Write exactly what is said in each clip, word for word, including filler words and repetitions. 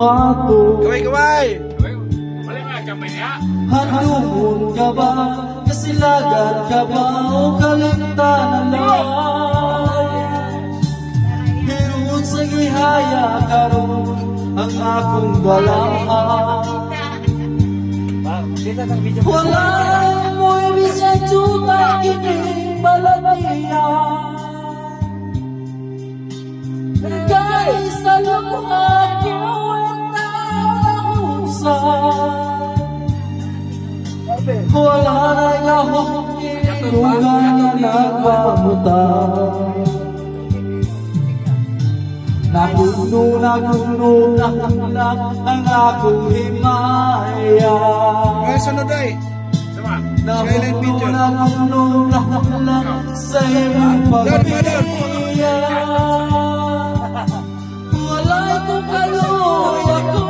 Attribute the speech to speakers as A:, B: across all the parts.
A: Gaway-gaway!
B: Wala mga kamay niya.
C: Hanungon ka ba? Kasilagan ka ba? O kalimtanan lang? Hinuon sa ihaya karon ang akong balahan. Wala mo'y bisang juta ining balatiyan. Guys, alam mo ako ang tausan. Wala na'y lahong ilugan na nagpamutan. Nakuno, nakuno, nakulak ang akong himaya.
A: Ay, sunod ay. Sama.
C: Nakuno, nakuno, nakulak sa imong pagpapaya. Walay ko kaluy ako,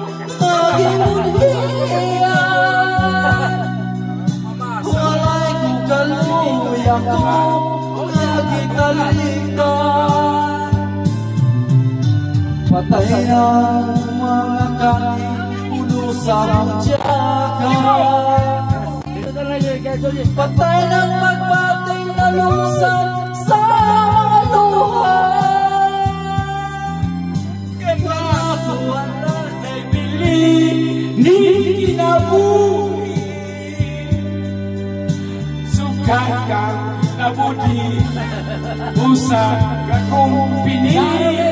C: nagimunihan. Walay ko kaluy ako, nagitalingan. Patay na mga kaning puno sa mutiyaka. Patay ng magpating na lusan sa mga luha. Kanakuan na naibili ni kinabuhi. Sukat kang nabudi, usap kakong pinili.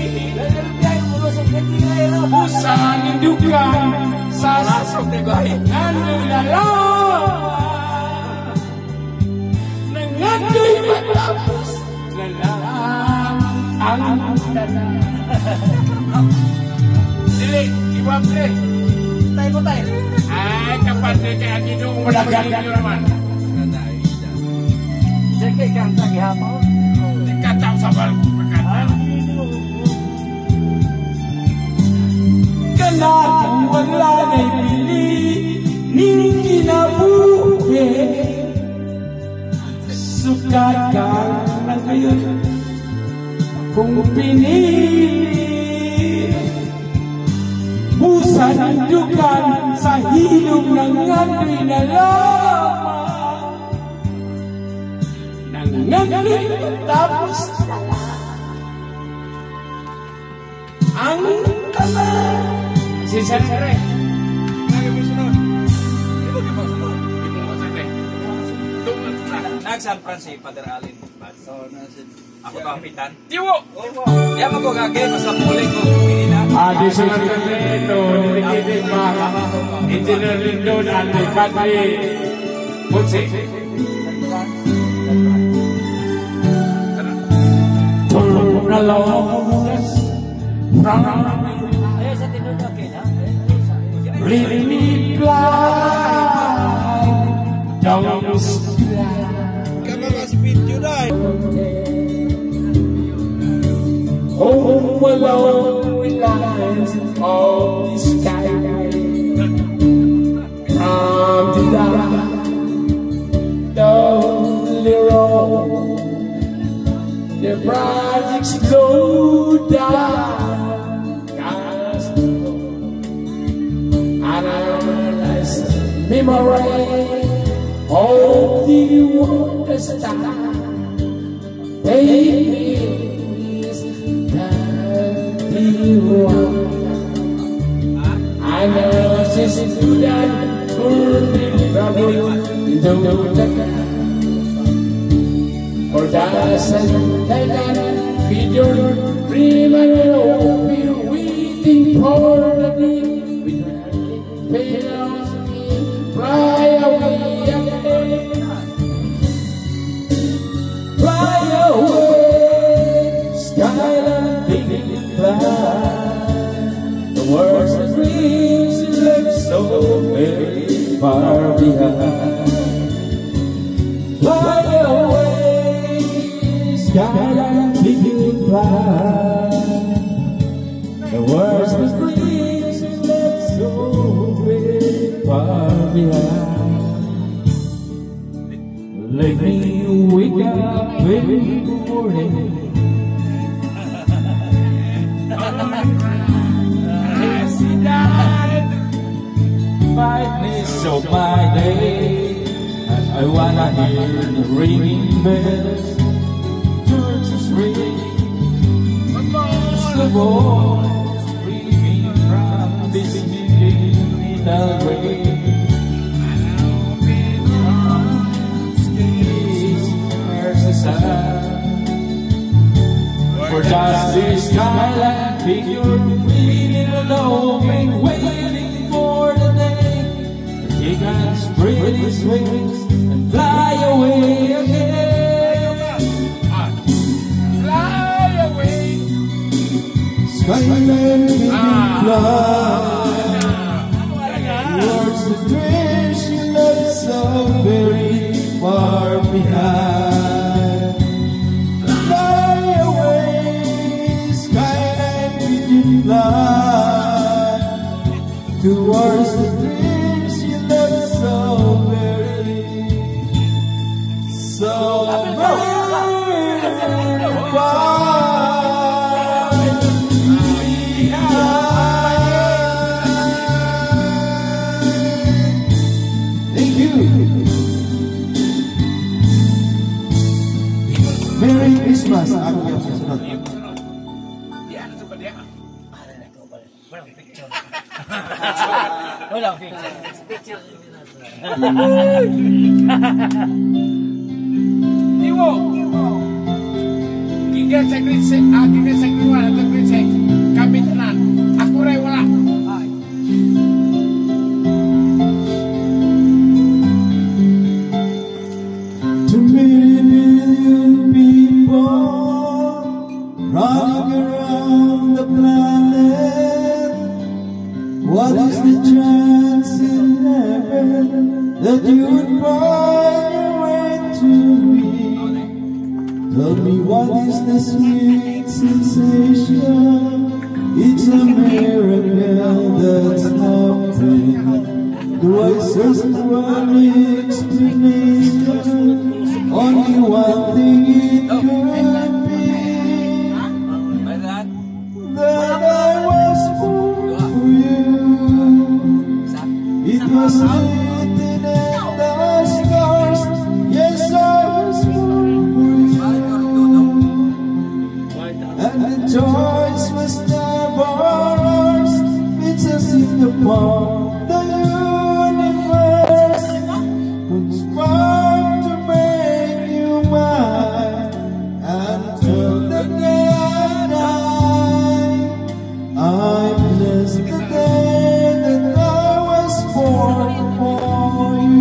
C: Usahan indukan sa sasabay nalalaman. Nangandoy matapos na lang ang tanan. Sili, iwag pre. Tayo mo tayo. Ay, kapatid kaya ginong malagang nyo naman. Sige, kanta gihapon. Ikataw sa balong pagkata. Kanakang wala na'y pili ning kinabuhi. Sukat ka na ngayon kung pinili. Busa ng dukan sa hilong ng andoy na laman. Nangandoy tapos ang taman. Si Sere, lagi mo sunod. Ibo ka bang sunod? Ibo mo Sere. Tungan na.
D: Nag-San Francisco, Father Allen. Ako ba kapitan?
B: Tiwo!
D: Di ako ko kagay, basta muli ko. Pinina.
B: Adi sunod ka nito, nilikitin ba? Engineer Lindon, Andi Padre. Putsi. Turn along, from really need blind, don't slide.
A: Kamu nggak speed juga.
B: Home alone relies on the sky. From the dark, lonely road, the projects slow down. Memory of the wonder star. Baby, is that the one? I know she's to that turning trouble into the car. Or does it take that video dream and hope you're waiting for the dream? We don't pay out. Fly away again. Fly away, skyline big fly. The words and dreams you left so very far behind. Fly away, skyline big fly. The words and dreams you left so very far behind. Let me wake up in the morning. of my day. I wanna hear the ringing bells, churches ring, the voice ringing from this little rain. Where's the sun? For just this skyline figure, waiting alone, waiting for the day that he can spread his wings and fly away again.
C: Fly away.
B: Skyline can fly towards the dreams you left so very far behind. Fly away, skyline can fly towards the dreams you left so very, so very far. Merry Christmas. Aku yang sunod.
C: Dia ada suka dia.
E: Ada nak kau balik. Walang picture. Walang picture. Picture.
C: Tiwo. Giga sekret sek, ah giga sekret wala sekret sek. Kami tenan. Aku rai wala.
B: Running around the planet, what is the chance in heaven that you would find your way to me? Tell me, what is the sweet sensation? It's a miracle that's happening. Do I search for any explanation? Only one thing it could be, that I was born for you. It was written in the stars. Yes, I was born for you. And the choice was never ours. It's as if the part the universe conspired to make you mine. Until the day I bless the day that I was born for you.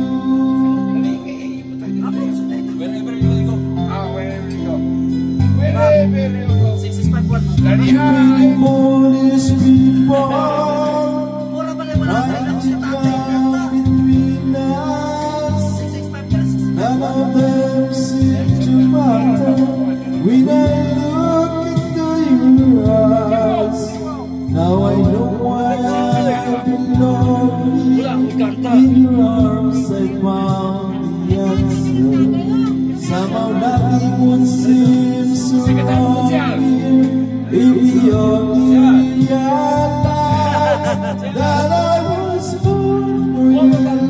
C: Wherever you go. Ah, wherever you go. Wherever you go.
E: six six five one.
C: Dari high.
B: Foolish people,
E: Mura pala wala tayo sa tatay.
B: between us,
E: six six five plus six.
B: none of them seem to matter. When I look into your eyes, now I know why I belong. In your arms I found the answer. Somehow nothing would seem so wrong here. If you only realized that I was born for you,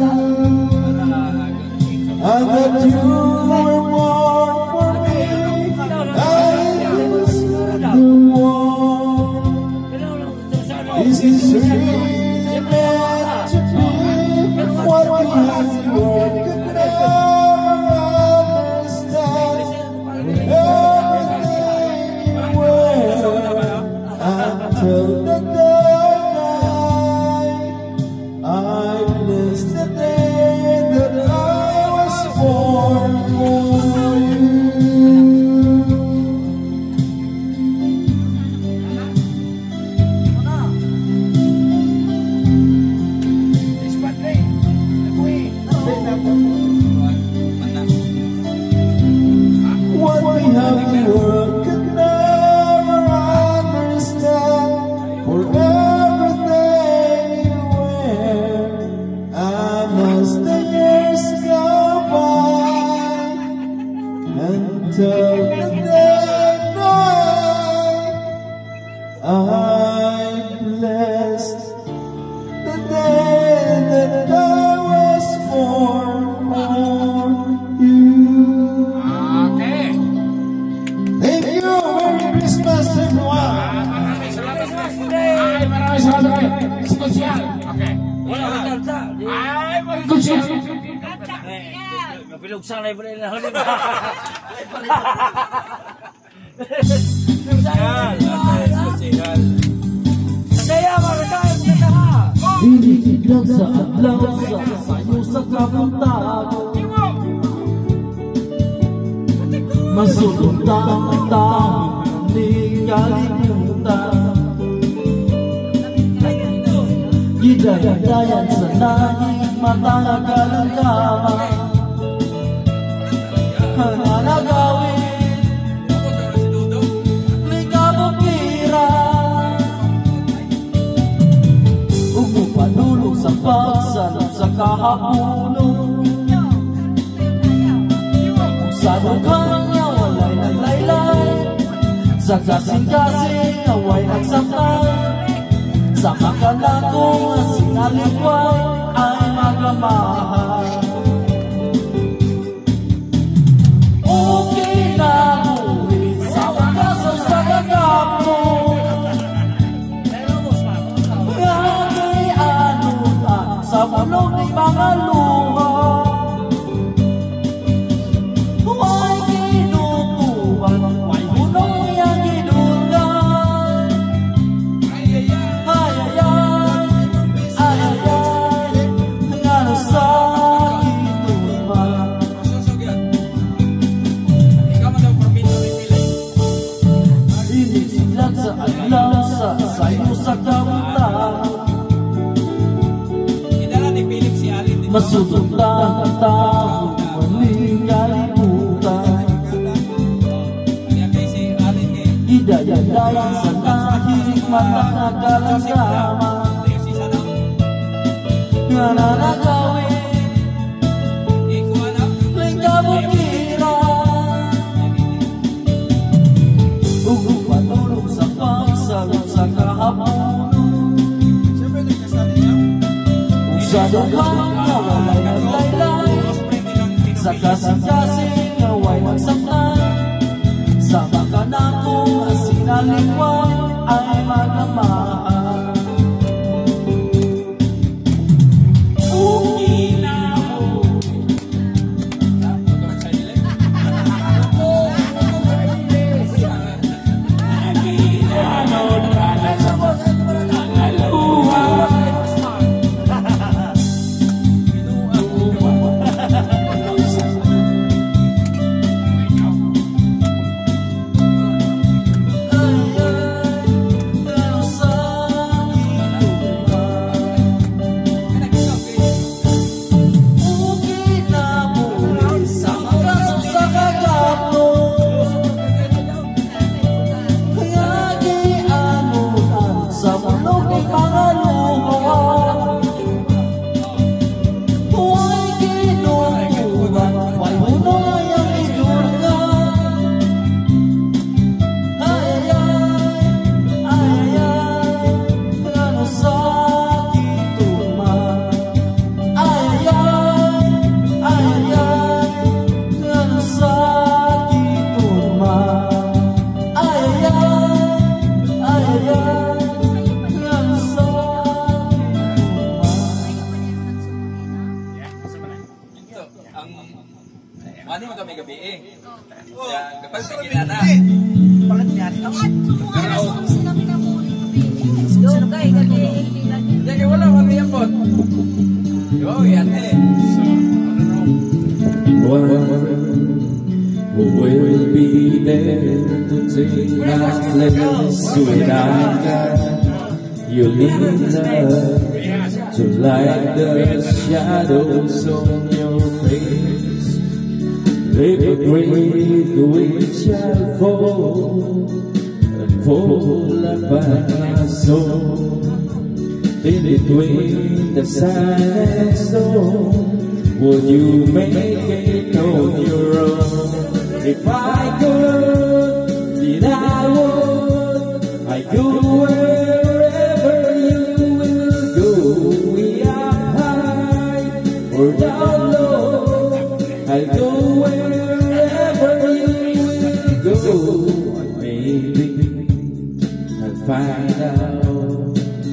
B: and that you were born for me, I was the one. Is this really meant to be? What we have to work could never understand. Everything you were until the day I bless the day that I was born for you. What we have to work could never understand. For maraming salamat kayo. Si Konsyal. Okay.
E: Wala ka kanta.
B: Ay, mga Konsyal.
E: Napilog sa live na yun. Saya mga kayo, maganda ha.
F: Binigyan sa adlaw sa sayo sa kapuntago. Masuluntan ang taong hindi kalimutan. Gidaya-dayan sa nahing matagalang kama. Hananagawin likabukira. Umupanulong sa pagsalat sa kahapuno. Sa lugang niya walay naglaylay. Sa kasing-kasing away nagsakay. Sa makanakong sinalikway ay magamahal. Okay na ulit sa wakasan sa gagapo. Nga'y anunan sa bulong ng mga luha. Huwag kinutuban, huwag hunong yang gidungan. Ay-ay-ay, ay-ay-ay, nga na sa kituman. Inisilat sa adlaw sa sayo sa kamuntago. Masuluntan ang taong waling kalimutan. Idaya-dayan sa nahing matagalang kama. Nga nanagawin likabukira. Ugong panulong sa pagsalut sa kahapuno. Sa dukhang na walay naglaylay. Sa kasing-kasing away magsakay. Sa makanakong sinalikway ay magamahal.
D: Mani mo kami gabi eh. Kaya kapag tingin na.
E: Palit niya.
G: Dugay gabi.
D: Jadi wala kami yang bot. Yo yan eh.
F: One who will be there to take my place without God. You lead us to light the shadows on your face. Every great wind shall fall and fall upon my soul. In between the silent storm, would you make it on your own? If I could, then I would. I go wherever you will go. We are high or down low. I'll go wherever you will go. Maybe I'll find out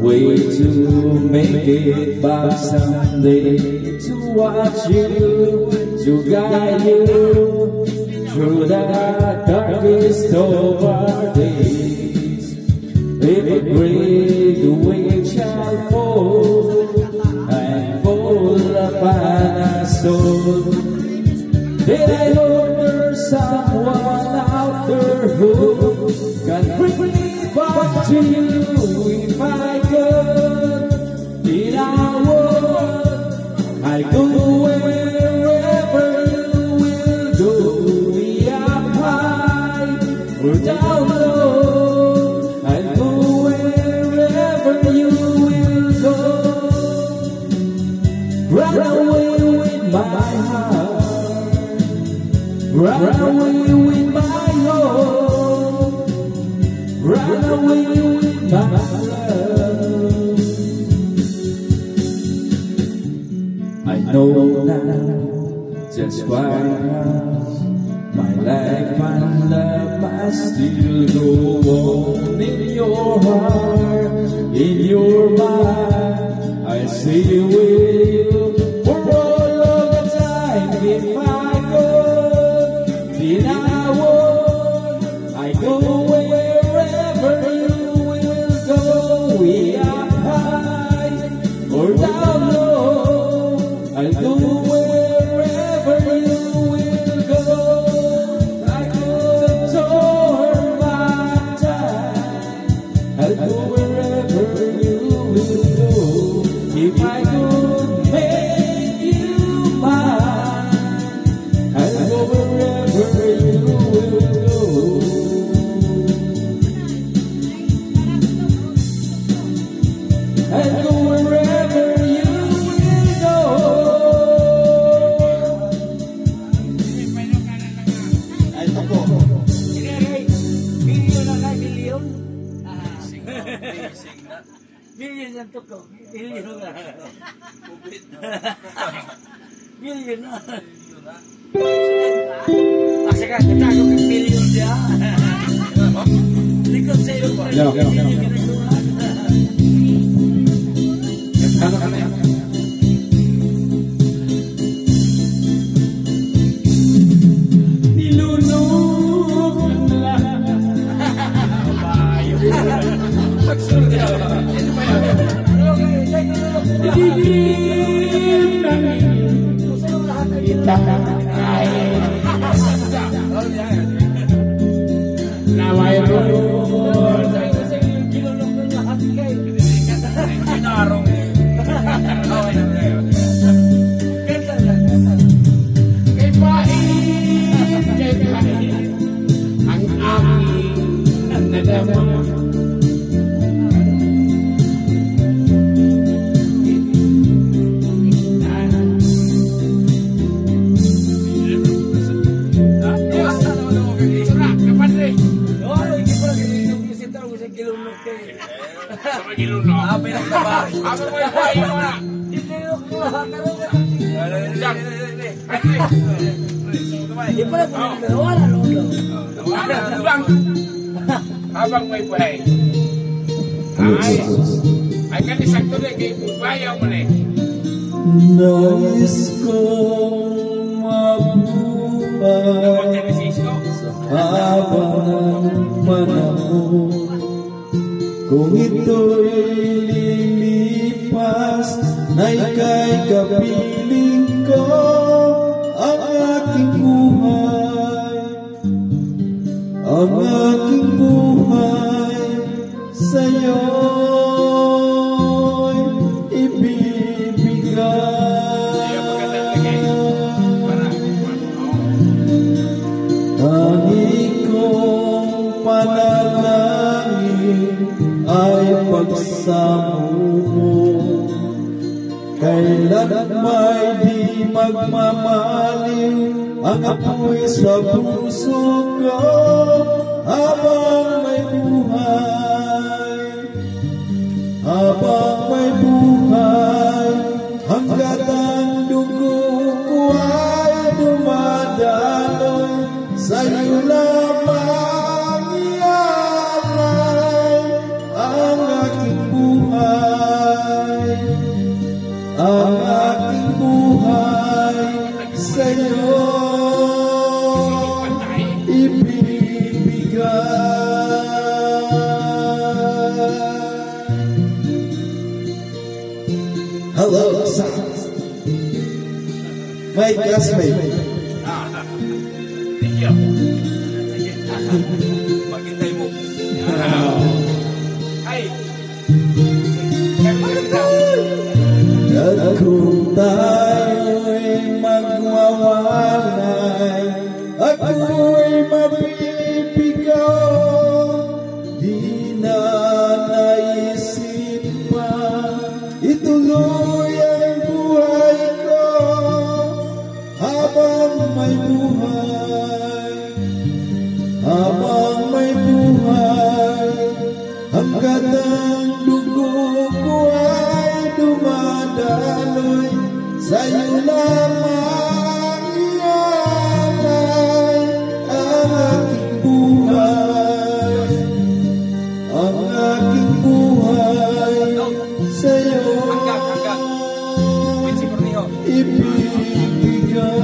F: way to make it back someday, to watch you, to guide you through the darkest of our days. If a great wave shall fall and fall upon us all, then I hope there's someone out there who can bring me back to you. If I could, then I would. I go wherever you will go. We are high or down low. I'll go wherever you will go. Run away with my heart. Run away with my home. Run away with my love. I know now just why my life and love must still go on. In your heart, in your mind, I stay with you for all of the time. If I go, then I would. I go wherever you will go. We are high or down low. I'll go wherever you will go. I could turn my time. I'll go wherever you will go. If I could make you mine, I'll go wherever you will go. I'll go wherever you will go.
A: Ito po.
E: Million na kay million.
D: Amazing na.
E: Million na to ko. Million na. Million na. Asa ka, katago kang million dia. Likod sa iyo.
F: Yeah, yeah, yeah. Ano ka na yan? Nilunod lang.
C: Pagsunod niya.
F: Dilim namin itakay na mayroon.
C: Pinarong eh. Okay na ngayon.
F: Kay Pain, kay Pain, ang aming nadama.
C: Sa magilong na.
D: Ah, pinagtabay.
C: Ako mo yung buhay mo na. Habang, habang may buhay. Ay, ay kanisakto na kay bayaw mo na eh.
F: Nais kong mabuhay sa haba ng panahon. Kung ito'y lilipas, na ika'y kapiling ko ang aking buhay, ang aking buhay sa'yo'y ibibigay. Tangi kong panalangin ay pagsamo mo, kailan may di magmamaliw ang apoy sa puso ko. Habang may buhay, habang may buhay, hanggat ang dugo ko ay dumadaloy, sa'yo lamang ialay ang aking buhay.
A: Hello, son. My classmate.
C: Thank you. Maghintay mo. Ay.
A: At kung tayo'y magwawalay, ako'y mabibigaw, di na naisip pa ituloy ang buhay ko habang may buhay, habang may buhay, hanggat ang dugo ko ay dumadaloy, sa'yo lamang ialay ang aking buhay, ang aking buhay, sa'yo ibibigay.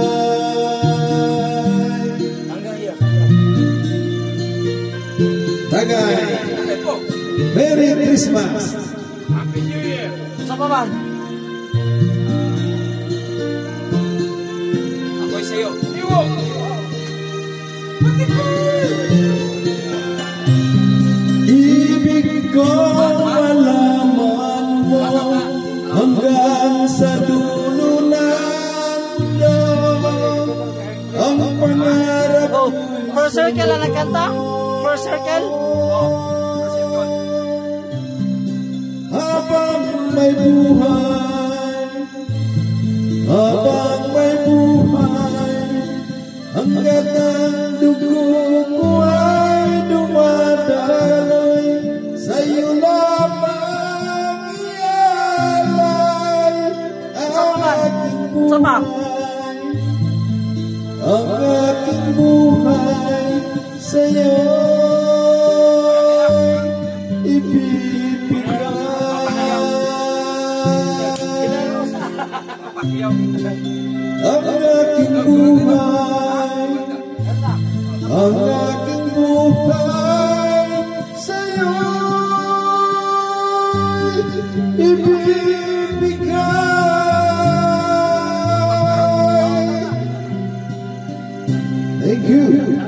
A: Tagay, Merry Christmas.
C: Happy New Year.
E: Sa paman.
C: Ako'y sa'yo. Iwo.
A: Ibig ko malaman mo hanggang sa dulo ng mundo ang pangarap
E: Oh, first circle na nagkanta? First circle?
A: habang may buhay, habang may buhay, hanggat ang dugo ko ay dumadaloy, sa'yo lamang ialay ang aking buhay, ang aking buhay, sa'yo ibibigay. Ang aking buhay, ang aking buhay, sa'yo ibibigay. Thank you.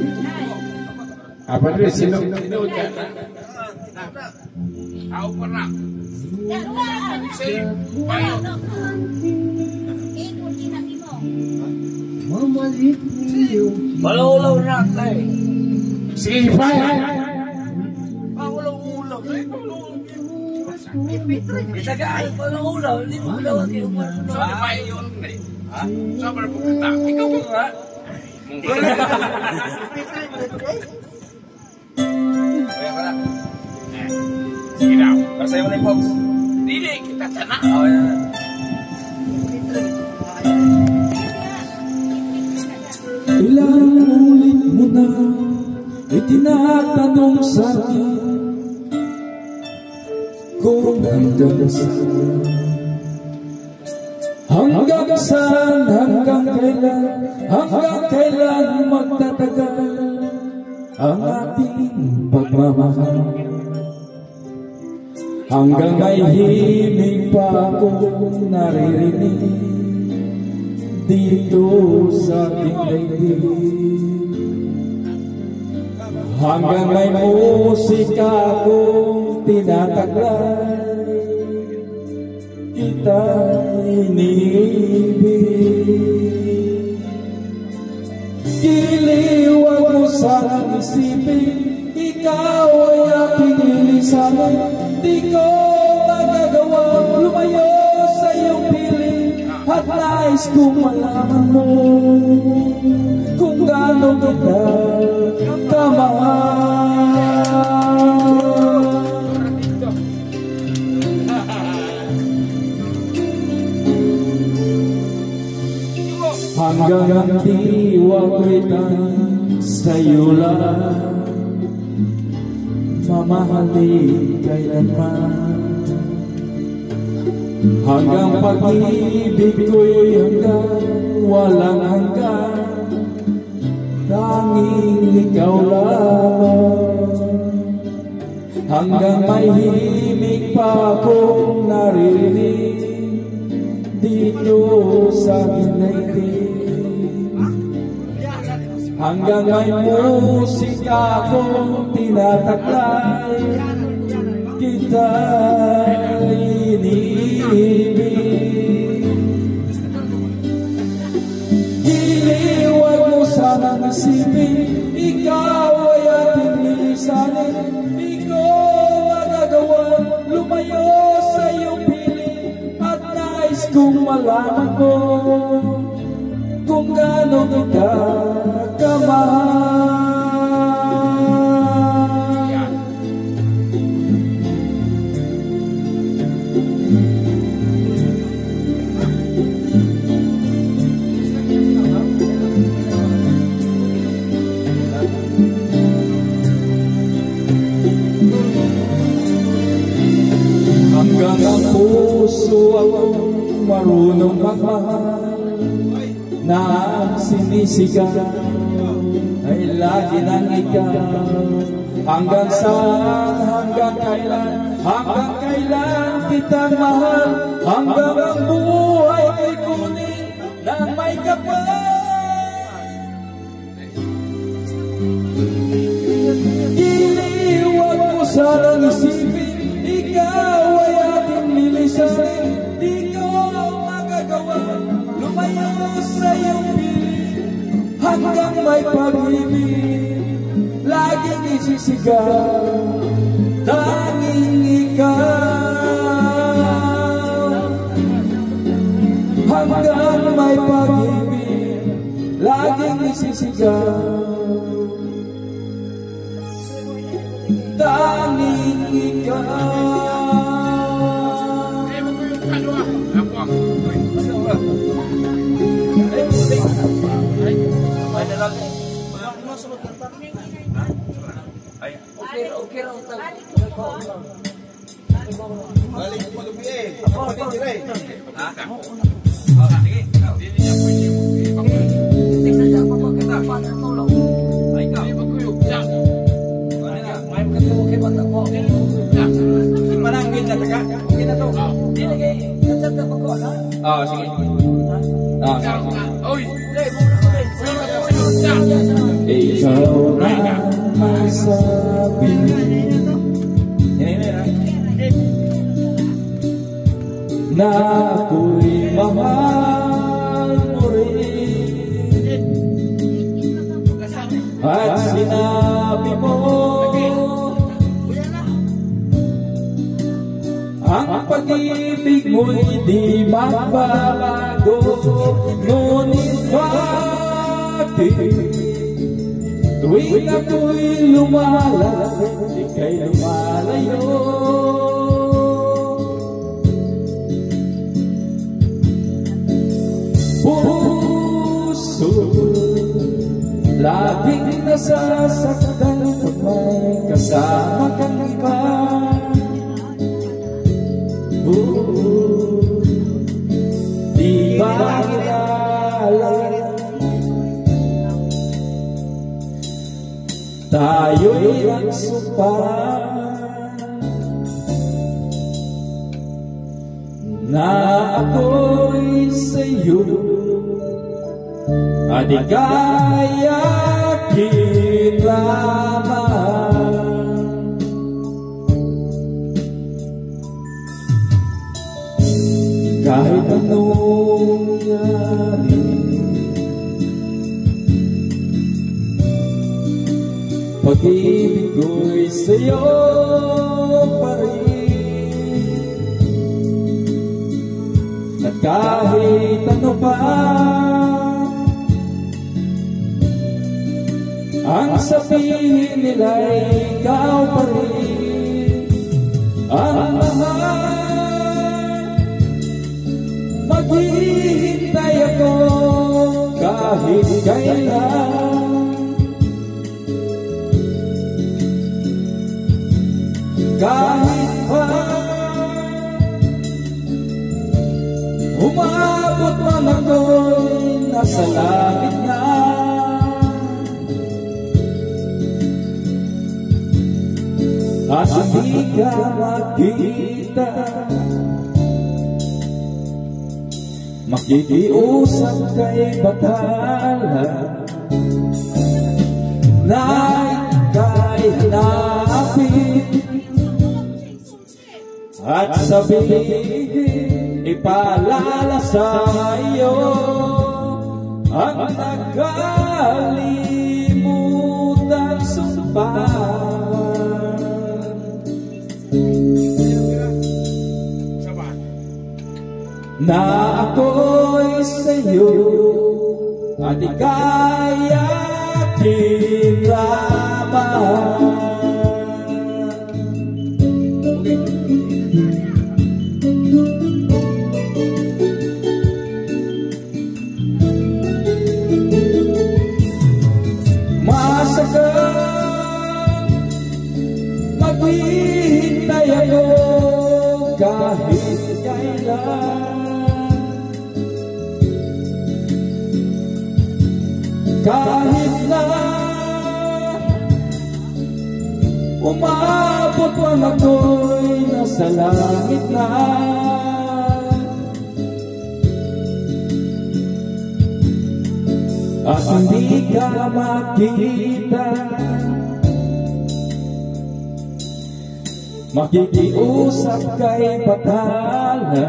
C: Apa dia sino? Sino dyan? Ako pa na. Say, payo.
E: Malaulaw na kay.
C: Sige, payo.
E: Malaulaw. Itagaan pa ng ulaw. Hindi mo ulaw ang iyong marunong.
C: Sabi payo yun. Ha? Sabi po kata. Ikaw ba nga? Kaya ka na. Sige na. Para sa'yo na yung box. Dili, kita sana. Oo, yan.
F: Ilang ulit mo na itinatanong sa akin kung hanggang saan, hanggang saan, hanggang kailan, hanggang kailan magtatagal ang ating pagmamahal. Hanggang may himig pa akong naririnig dito sa ating daigdig. Hanggang may musika akong tinataglay, kita iniibig. Kiliwag mo sanang isipin, ikaw ay aking ilisanin. Di ko magagawang lumayo sa iyong piling, at nais kong malaman mo kung gaano kita kamahal. Hanggang ang diwa ko'y sa'yo lang mamahalin kailanman. Hanggang pag-ibig ko'y hanggang walang hanggan, tanging ikaw lamang. Hanggang may himig pa akong naririnig
A: hanggang may musika kong tinataklay, kita'y iniibig. Iniwag mo sanang isipin, ikaw ay ating lilisanin. Di ko magagawa lumayo sa iyong piling, at nais kong malaman mo kung gaano kita kamahal. Hanggang ang puso ang marunong magmahal, na sinisigaw ay lagi ng ikaw. Hanggang saan, hanggang kailan, hanggang kailan kitang mahal, hanggang ang buhay ay kunin ng may kapal. Iniwag mo sanang isipin, ikaw ay ating lilisanin. Di ko magagawa lumayo sa iyong piling, hanggang may pag-ibig laging isisigaw, tanging ikaw. Hanggang may pag-ibig laging isisigaw, tanging ikaw.
E: Okay, okay raw tayo.
D: Balik mo gabi eh.
E: Apa, apa?
D: Ah, sige. Dili niya pwede mo.
E: Tingnan niya pa pag kita pa na tulong.
D: Ay ka.
C: Magkuyog. Ya.
E: May magkatuwa kay bata ko.
C: Ya.
D: Imanangin na taga. Okay na to.
E: Dili kay kansad ka pa ko na.
A: Ah, sige. Ah, sige.
C: Oy.
E: Dili mo na ko.
A: Ikaw na masabi na ako'y mahal mo rin, at sinabi mo ang pag-ibig mo'y di magbabago. Ngunit bakit tuwing ako'y lumalapit, ika'y lumalayo? Puso laging nasasaktan pag may kasama kang iba. Oh, di ba kilala tayo'y nagsumpah na ako'y sa'yo at ika'y aking lamang. Kahit anong nangyari, pag-ibig ko'y sa'yo pa rin. At kahit ano pa ang sabihin nila'y ikaw pa rin ang mahal. Maghihintay ako kahit kailan, kahit pa umabot man ako'y nasa langit na. At hindi ka makita, makikiusap kay batala na ika'y hanapin at sabihin, ipaalala sa iyo ang nagkalimutang sumpah na ako'y sa'yo at ika'y aking lamang. Masagang maghihintay ako kahit kailan, kahit na umabot ang ako'y nasa langit na. At hindi ka makikita, makikiusap kay batala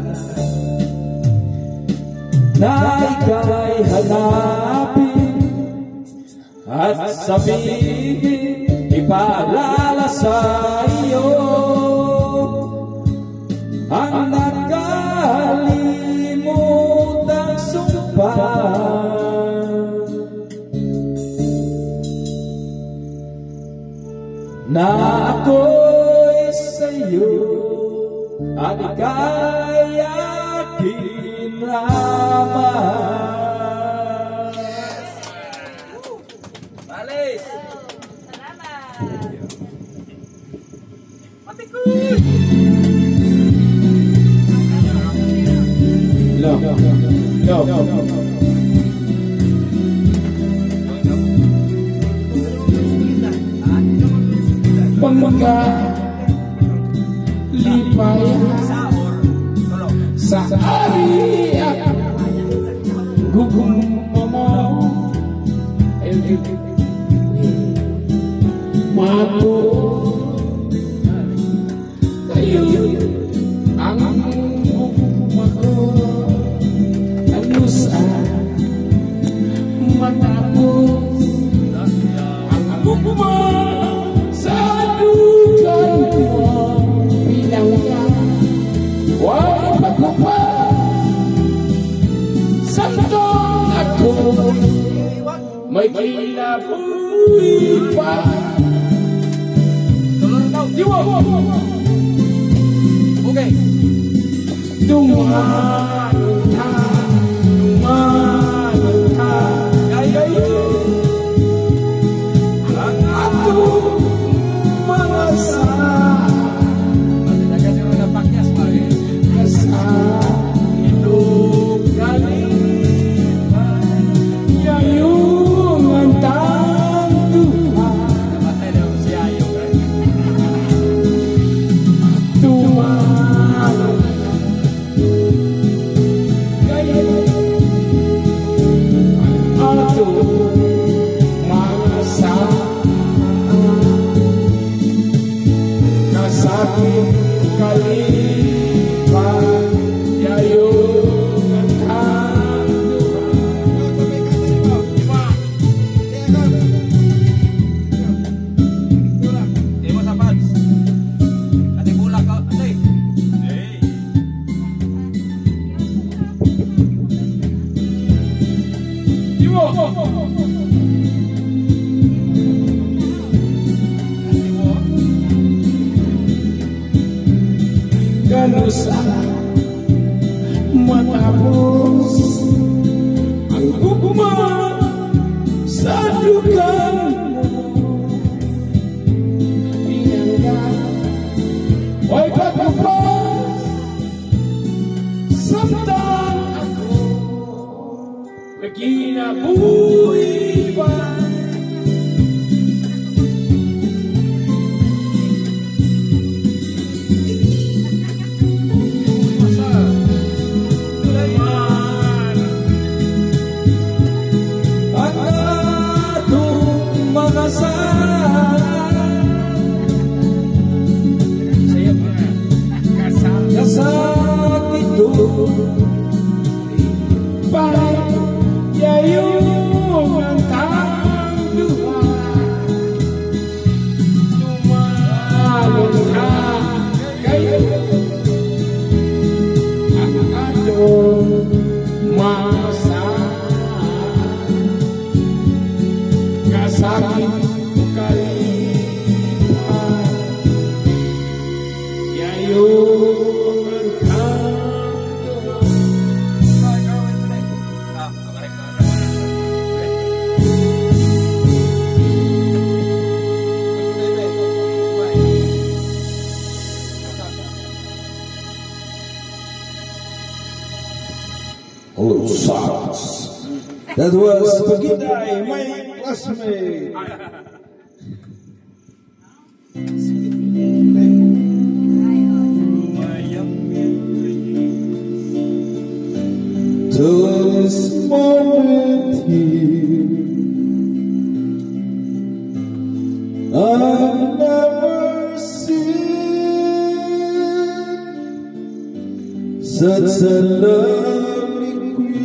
A: na ika'y hanapin at sabihin, ipaalala sa iyo ang nagkalimutang sumpah na ako'y sa'yo at ika'y aking lamang.
D: Balis!
A: Love, love, love.
B: Pagkalipay sa ari at gugong mo mato kayo ang gugong anusan matapos ang gugong sa dugan mo pinangga wala pagkupas santong ako may kinabuhi pa diwa
D: Okay.
B: dumanan ka dumanan ka gayayo ang ato mga sa asa ilog kalipan yayong ang tangduhan dumanan gayayo ato mga sa kasakit kalipan yayong ang
D: Di mo sa pants. Ate bulak ka. Ate. Hey.
B: diwa kanusa matapos ang gugma sa dugan mo pinangga ay pagkapas samtang ako may kinabuhi pa
A: Ang atong mga Hello, Socks. That was Pagitay, my classmate. To this moment here, I've never seen such a lovely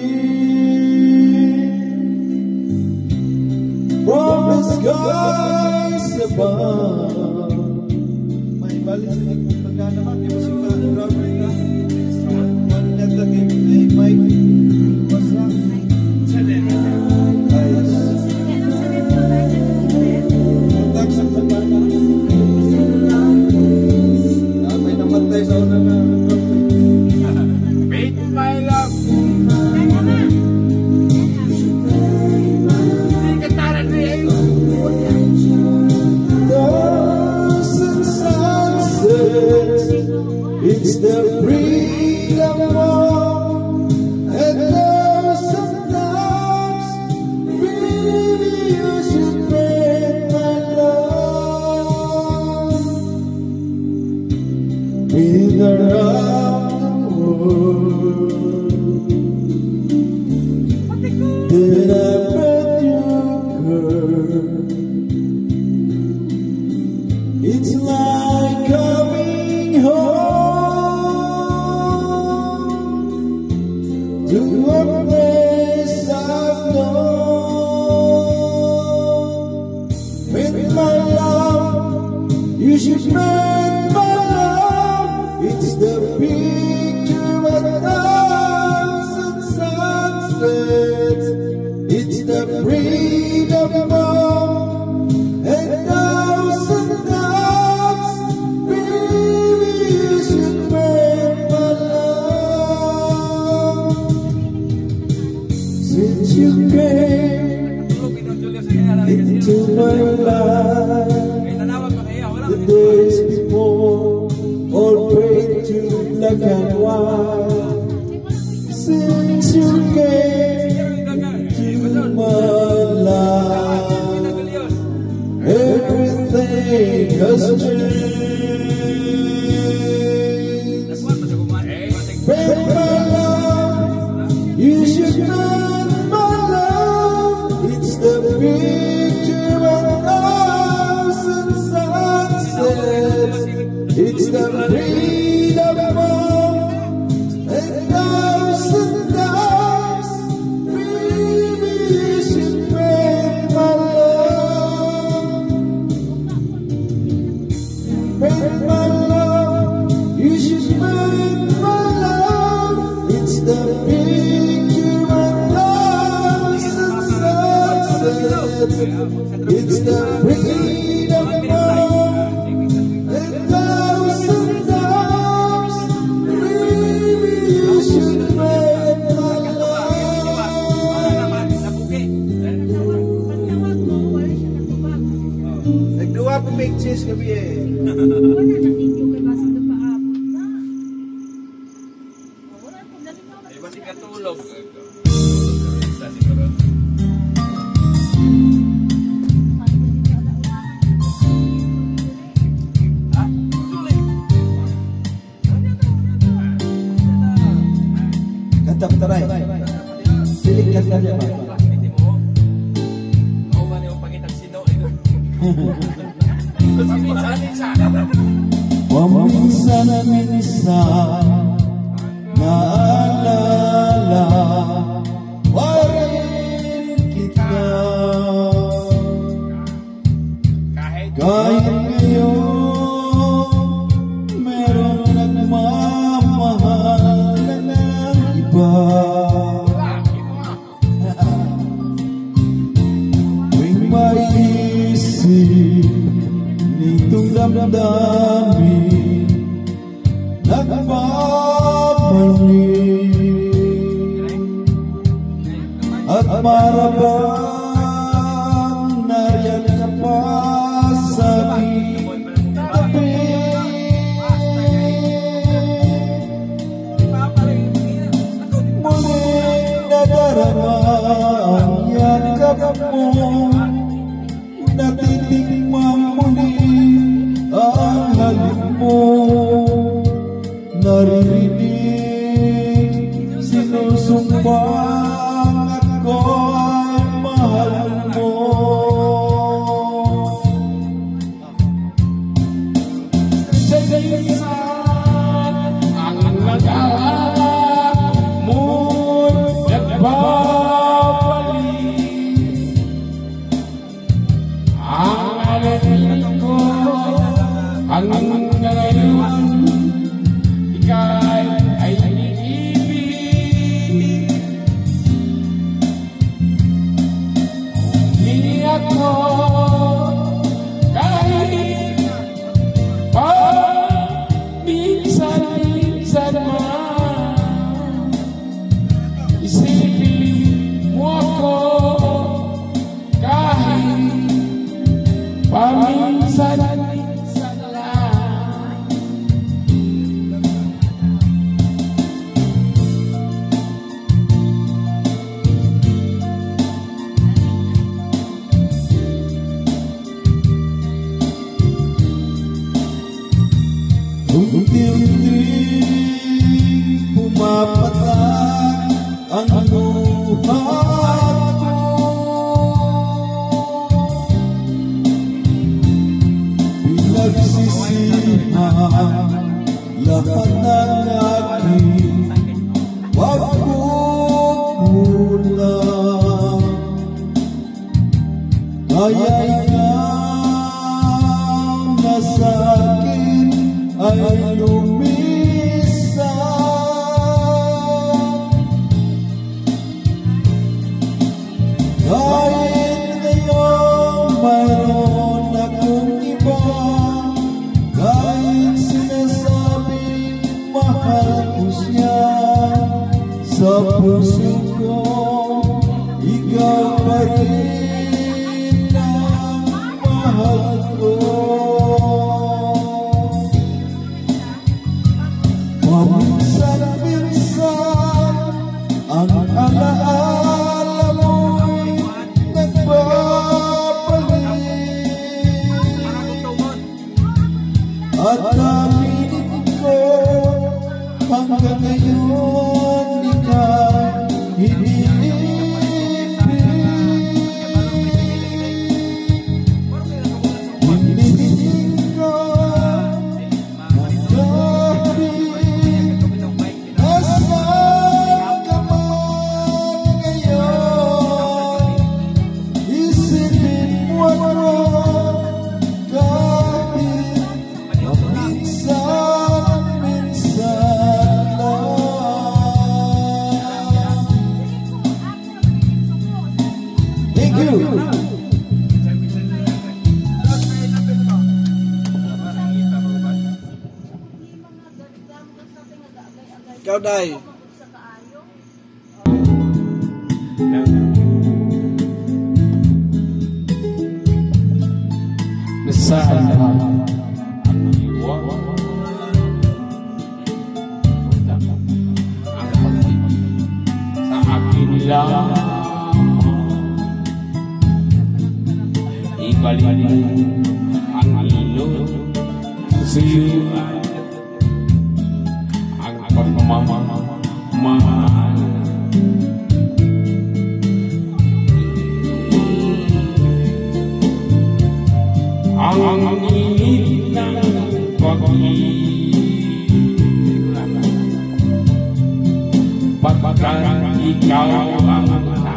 A: queen from the skies above. May balik sa likod pagka naman, di ba sila grabe ka? One net again, may mic. It's the freedom of, and now sometimes really you should break my love with around the world. Then I met you, girl. It's like coming home to a place I've known. With my love, you should make my love. It's the picture of a thousand sunsets. It's the freedom of and thousand doubts. Baby, you should make my love. Since you came into my life, the days before all prayed to black and white. Since you came into my life, everything has changed. Break my love, you should make my love. It's the picture of thousand sunsets. It's the freedom of and thousand doubts. Baby, you should break my love. Break my love, you should break my love. It's the picture of thousand sunsets. It's the freedom of and thousand doubts. Baby, you should break my love. Nagduwa pa pictures kami eh.
C: Eh, masih katulog.
A: Kantap taray. Silik ka ka ba?
C: Hindi mo. Ako ba niyo pangitang sino ito? Minsan, minsan.
A: Minsan, minsan na nagpapalik at marabang nariyan ka pa sa aking tabi. Muling nadarama ang yakap mo, natitikmang muli ang halik mo, naririnig sinusumbang ako'y mahal mo.
B: Sa galisan ang nag-aalala mo'y nagbabalik. Ang alamin ko hanggang ngayon, ika'y ay iniibig. Di ako kahit pa minsan-minsan man, isipin mo ako kahit paminsan-minsan lang.
A: Unti-unting pumapatak ang luha ko, pinagsisihan lahat ng aking pagkukulang. Kaya ikaw na sa akin ay lumisan, kahit ngayon mayroon akong iba, kahit sinasabing mahal ko siya, sa puso ko ikaw pa rin ang mahal ko. Paminsan-minsan ang alaala mo'y nagbabalik, at aminin ko hanggang ngayon ika'y iniibig. Hinihiling ko nasaan ka man ngayon, isipin mo ako kahit paminsan-minsan lang. Thank you. Ikaw, Day.
B: Nasaan ba ang iwa? Ang pag-ibig sa akin lang, ibalik ang ilog sa iyo ang pagmamahal. Ang init ng pag-ibig, pagkat ikaw ang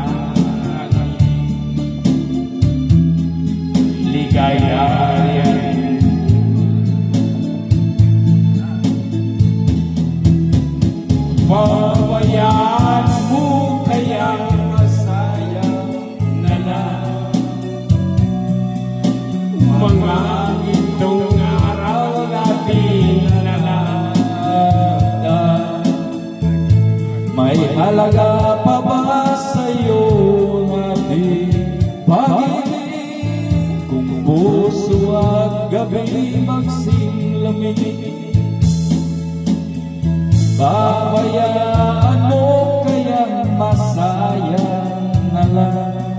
B: ligayahin. Pabayaan mo kayang masaya na lang mga itong araw natin na lang.
A: halaga pa ba sa'yo ang ating pag-ibig? Kung puso at gabi magsilamig, babayaan mo kayang masayang na lang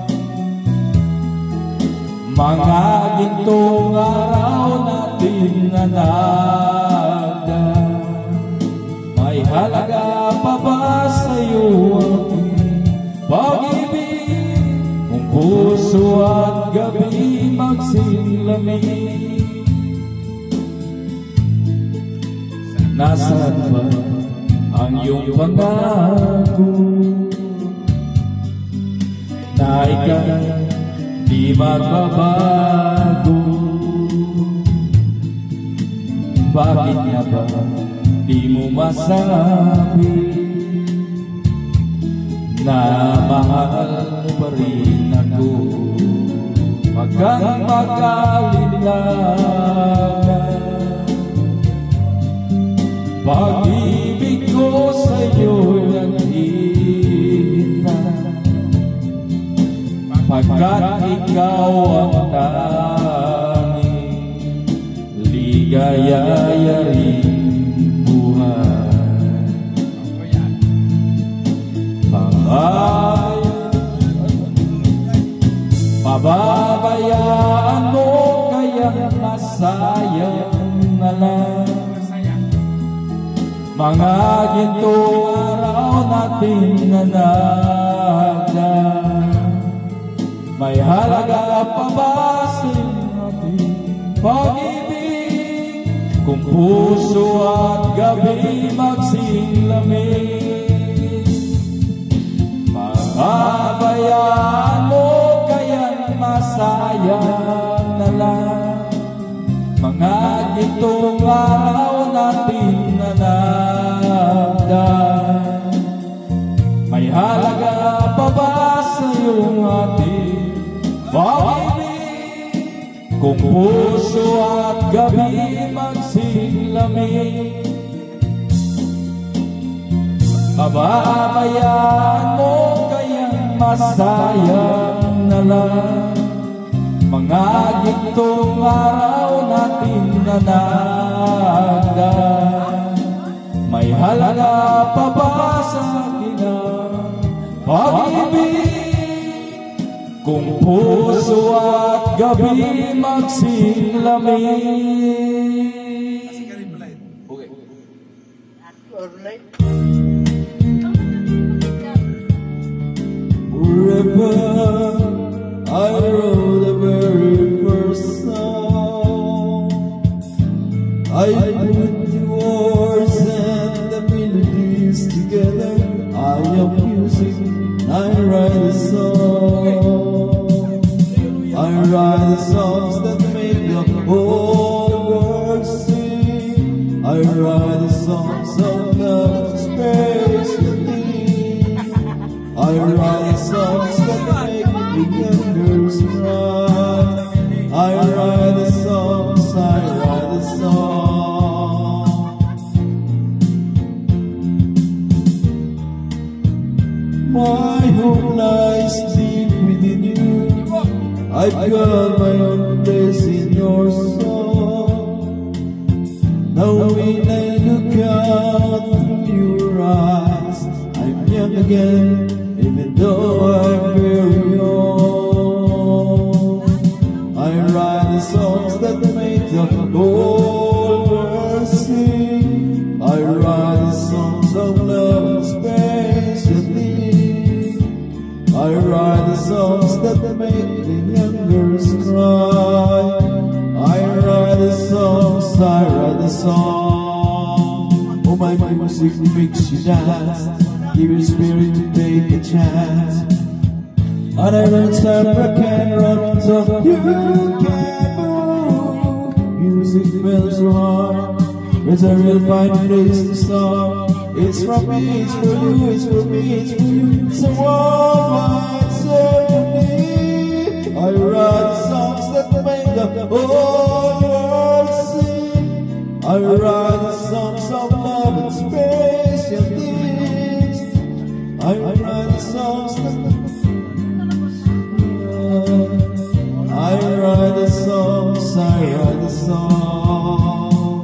A: mga gintong araw natin na nagdaan. May halaga pa ba sa'yo ang pag-ibig? Kung puso at gabi magsilamig, nasaan ba ang iyong pangako na ika'y di magbabago? Bakit nga ba di mo masabi na mahal mo pa rin ako? Wag kang mag-alinlangan, pag-ibig ko sa'yo ang hihintay, pagkat ikaw ang tanging ligaya rin buhay. Pababayaan mo kaya masayang na lang mga gintong araw natin na nagdaan. May halaga pa ba sa'yo ating pag-ibig? Kung puso at gabi magsilamig, pababayaan mo kaya masayang na lang mga gintong araw natin na nagdaan. May halaga pa ba sa'yo ating pag-ibig? Kung puso at gabi magsilamig, pababayaan mo kayang masayang na lang mga gintong araw natin na nagdaan. May halaga pa ba sa akin ang pag-ibig? Kung puso at gabi magsilamig.
H: Forever I wrote the very first song. I put the words and the melodies together. I am music, I write a song. I write the songs that make the whole world sing. I write the songs of love, space, and things. I write the songs that make the youngers cry. I write the songs, I write the songs. My hope lies deep within you. I've got my own place in your song. Now when I look out through your eyes, I'm young again, even though I'm very old. I write the songs that make the whole world sing. I write the songs of love and space and things. I write the songs that make the youngers cry. I write the songs, I write the songs. Oh, my music makes you dance, give your spirit to take a chance. And I wrote some rock and roll so you can move. Music feels so hard, it's a real fine place to start. It's from me, it's for you, it's for me, it's for you. It's a worldwide ceremony. I write songs that make the whole world sing. I write songs of love and space and things. I write songs I write the songs, I write the songs.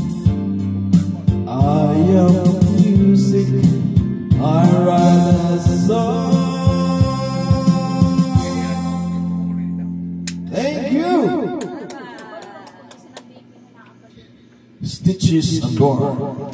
H: I am music, I write the song. Thank you. Stitches and Gore.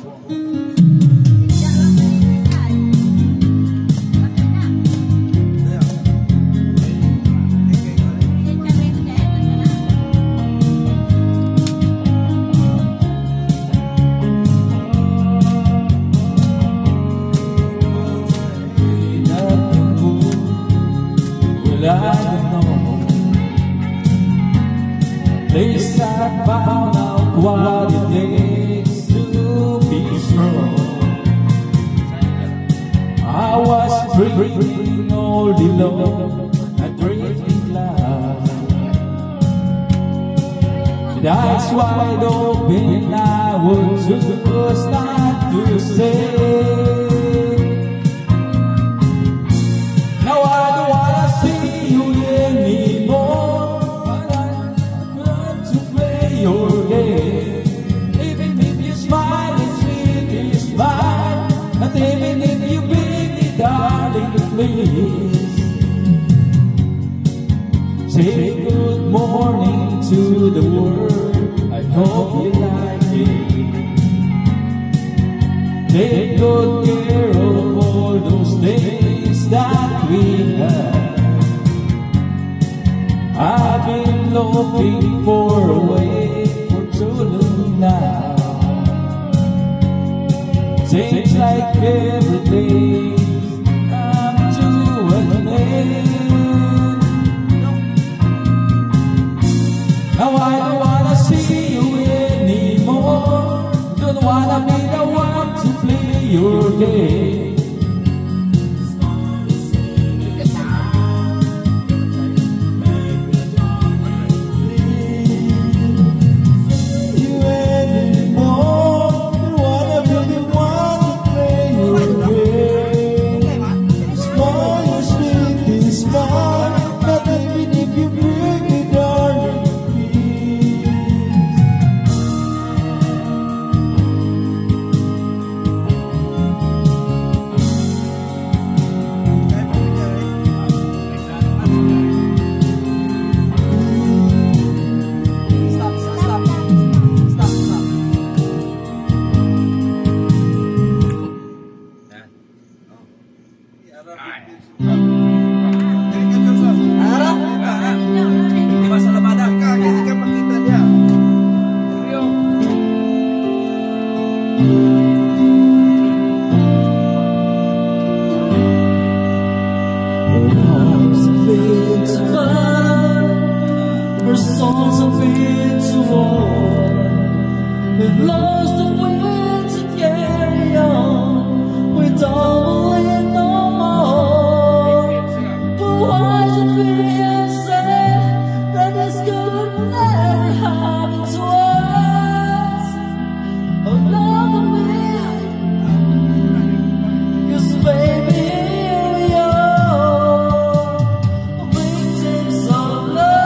F: Place I found out what it takes to be strong. I was dreaming all day long, a dreaming life. With eyes wide open, I would just not to say. Now I don't wanna see you anymore, but I'm glad to play your game. Even if you smile, it's really smile. And even if you beat me, darling, please say good morning to the world. I hope you like it. Take good care of all those things that we have. I've been looking for a way for too long now. Seems like every day I'm to an end. Now I don't wanna see you anymore. Don't wanna be the one to play your game. Her songs have been too warm. We've lost the will to carry on. We don't believe no more. But why should we upset that this could never happen to us? Another minute, 'cause baby, here we are, victims of love.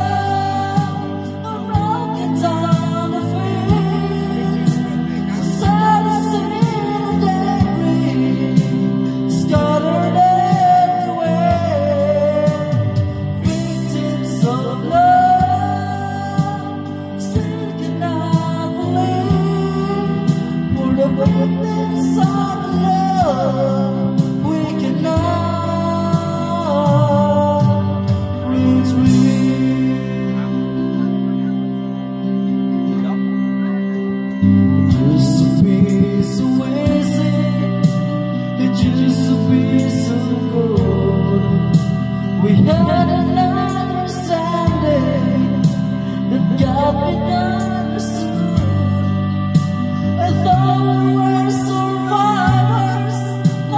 F: Witness of love, we cannot retreat. It used to be so easy, it used to be so good. We had an understanding that got me understood. I thought we were survivors,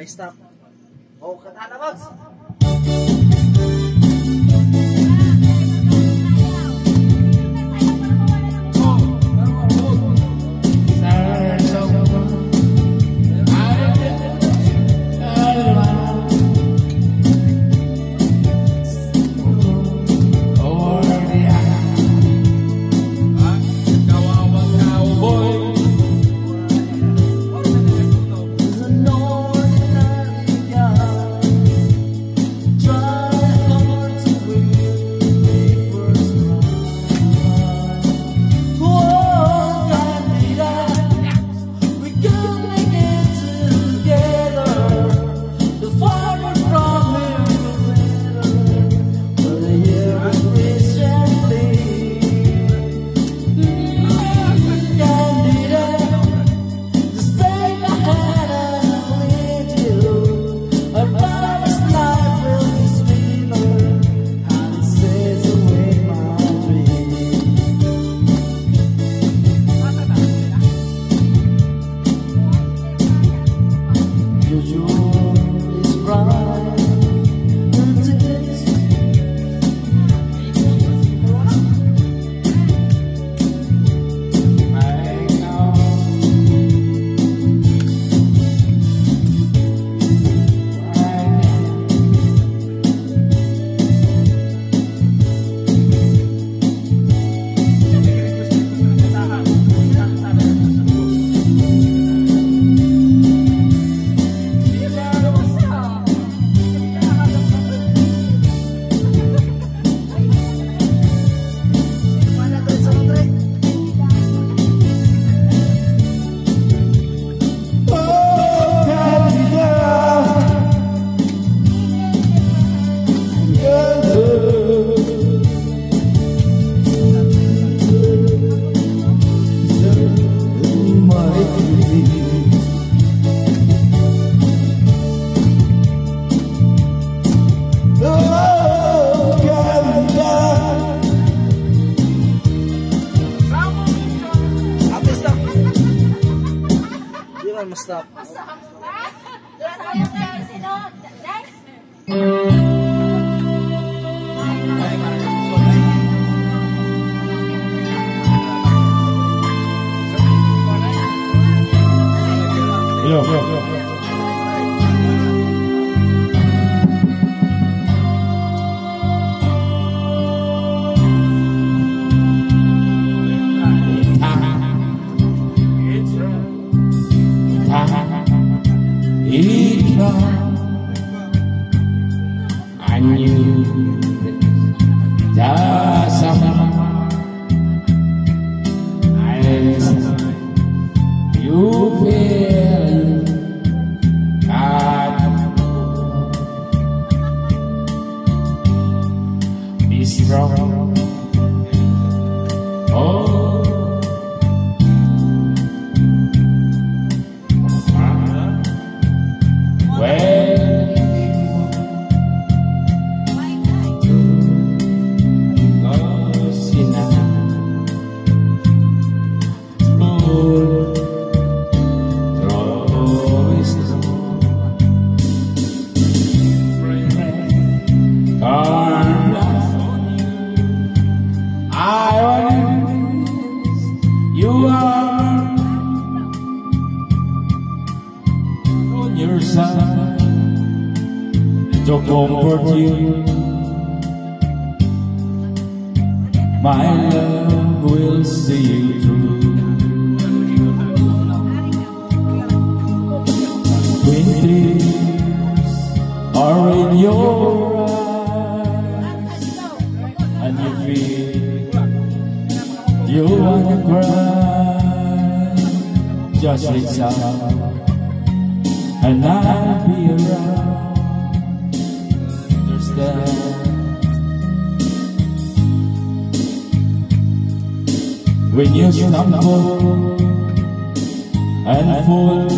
E: May stop. Oh, kata na Max. Stop.
F: Yo, yo, yo.
B: I knew that somehow you feel that be strong. Oh. To comfort you, my love will see you through. When tears are in your eyes and you feel you wanna cry, just reach out and I'll be around. When you stumble and fall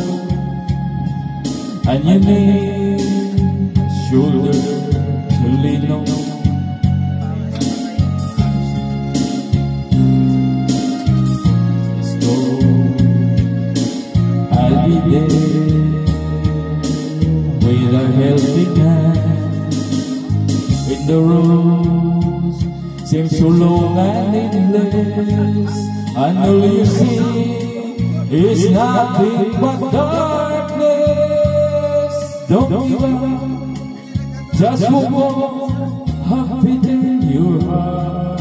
B: and you need a shoulder to lean on, just go, I'll be there.
F: a helping hand in the road seems so long and endless. And all you see is nothing but darkness. Don't give up, just move on, have faith in your heart.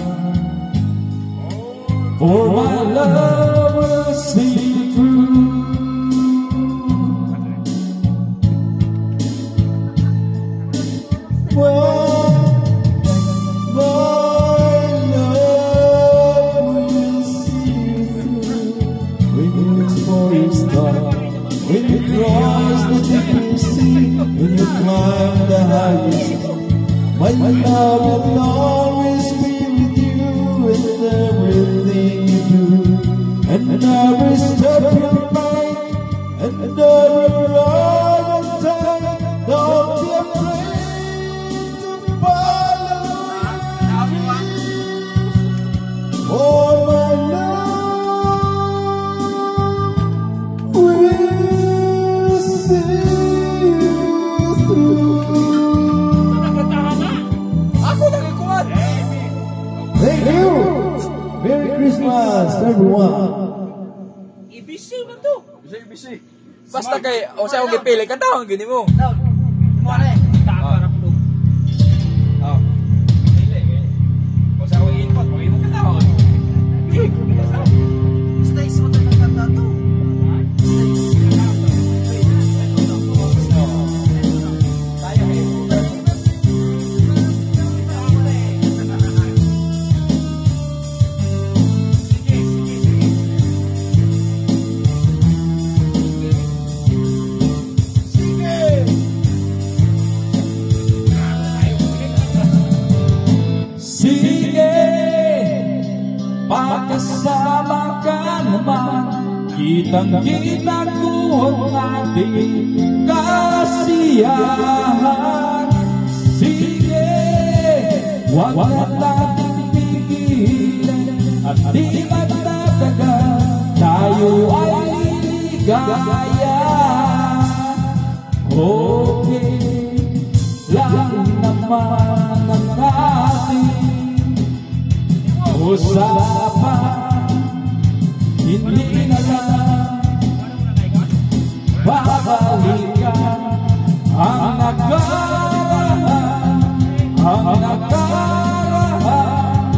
F: For my love will see you through.
H: Well, my love will see you through. When you explore your star, when you cross the deepest sea, when you climb the highest, my love will always be with you in everything you do, and every step you make, and every ride you take. Don't be afraid to follow me, for my love will see you through. Thank you. Merry Christmas, everyone.
D: Ibisi man to. Ibisi, ibisi. Basta kay, o sa akong gipili, kantahon gini mo.
E: Daw, mo na eh.
D: Taka na po. Oh. Pili, eh. O sa akong input, o input kantahon. Hindi, kantahon.
E: Stay sa mga kanta to.
D: Tayo eh.
F: Pagkasama ka naman, kitang-kita ko ang ating kasiyahan. Sige, huwag nating pigilan, at di magtatagal, tayo ay ligaya. Okay lang naman ang ating usapan, hindi na lang babalikan ang nakaraan, ang nakaraan.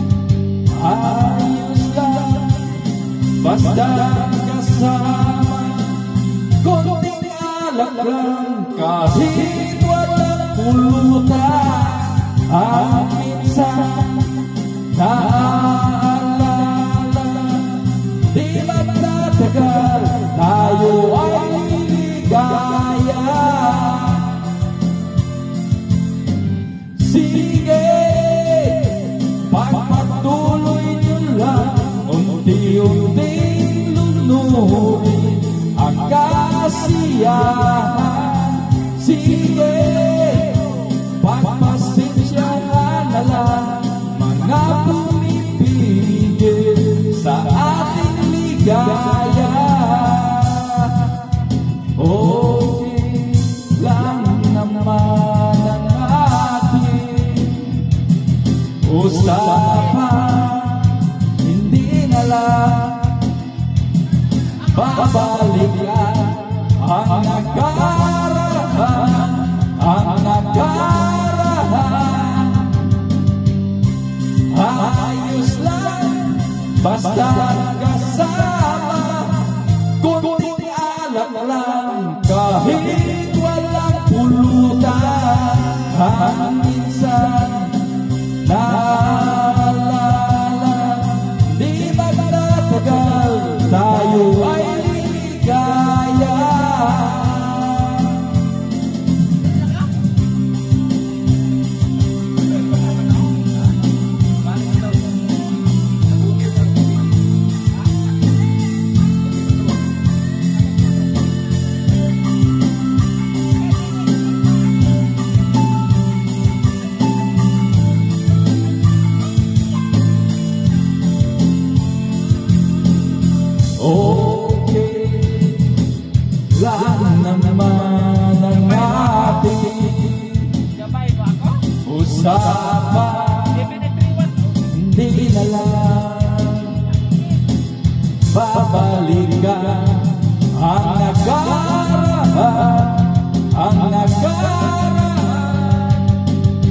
F: Ayos lang, basta kasama, konting alak lang, kahit walang pulutan. Ang minsan naalala, di magtatagal, tayo ay ligaya. Sige, pagpatuloy nyo lang, unti-unting lunurin ang kasiyahan. Sige, pagpasensyahan na lang mga pumipigil sa ating ligaya. Okay lang naman ang ating usapan, hindi na lang babalikan ang nakaraan, ang nakaraan. Ayos lang, basta kasama, kunting alak lang, kahit walang pulutan. Ang minsan naalala, di magtatagal, tayo ay ligaya. Okay lang naman ang sama, hindi na lang babalikan ang nakaraan, ang nakaraan.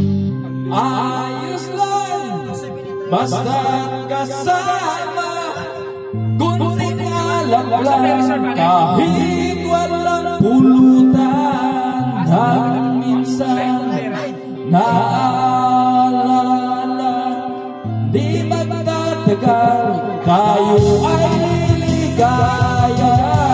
F: Ayos lang basta't kasama, kunting alam lang kahit walang pulutan. Hanggang minsan naalala, di magtatagal tayo ay liligaya.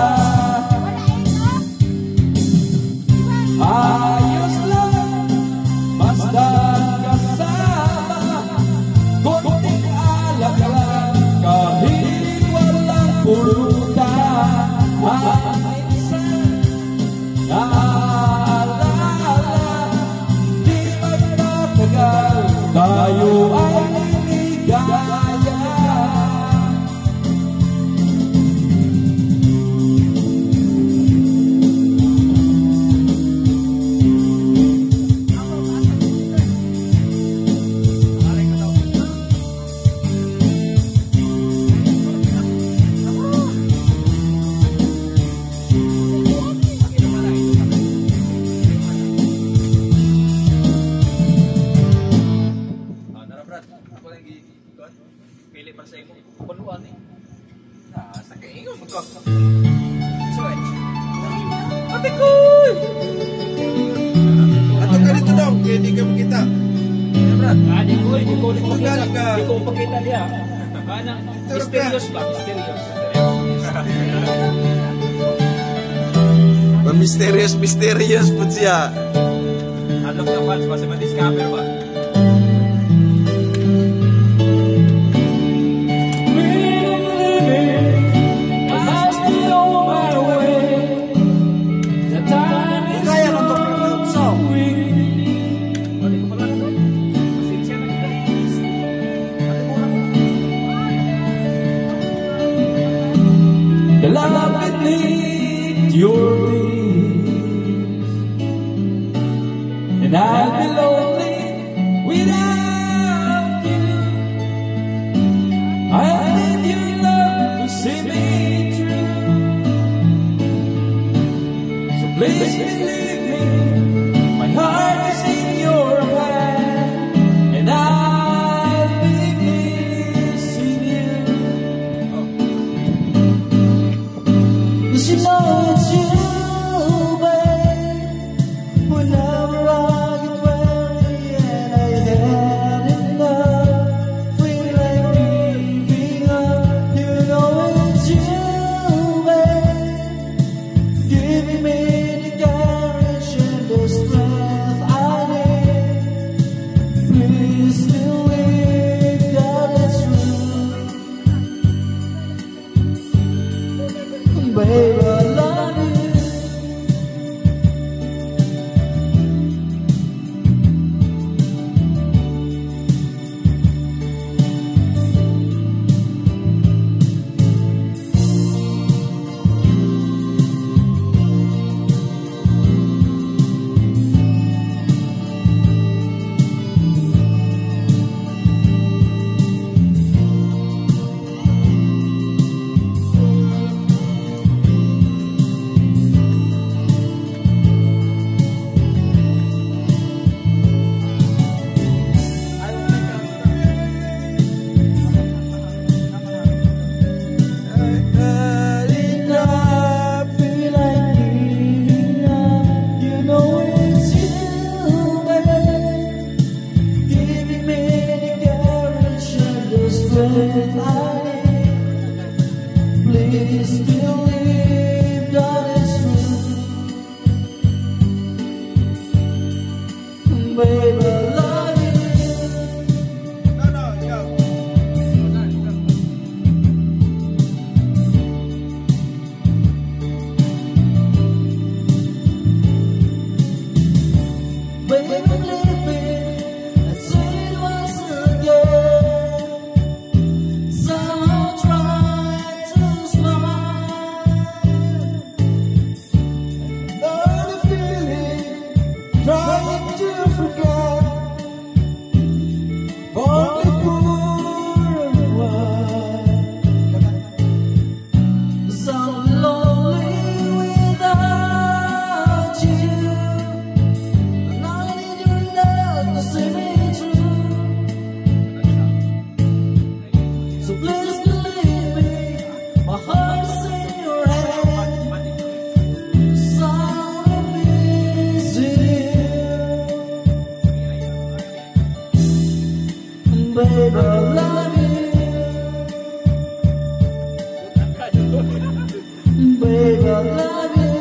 F: Ayos lang basta kasama, kunting alam lang kahit walang pulutan. Hanggang minsan naalala, di magtatagal tayo ay liligaya.
D: Pili para sa imo. Panuan eh. Nah, sa kaingon mo ko. Sorry. Ate ko!
A: Ato ka dito daw, kaya di ka makita.
C: Ah, di ko, di ko, di ko pakita.
A: Magkano ka?
C: Di ko pakita niya. Ano?
A: Turok ka.
C: Mysterious ba? Mysterious.
A: Mysterious, mysterious po siya.
D: Alok na fans ba sa madiscover ba?
F: Love beneath your wings, and I'll be lonely without you. I need your love to see me through, so please believe me, my heart is in your hand, and I'll be missing you.
H: You know it's you, babe. Whenever I get weary and I had enough, feel like giving up. You know it's you, babe, giving me the guarantee. Babe, I love you. Babe, I love you.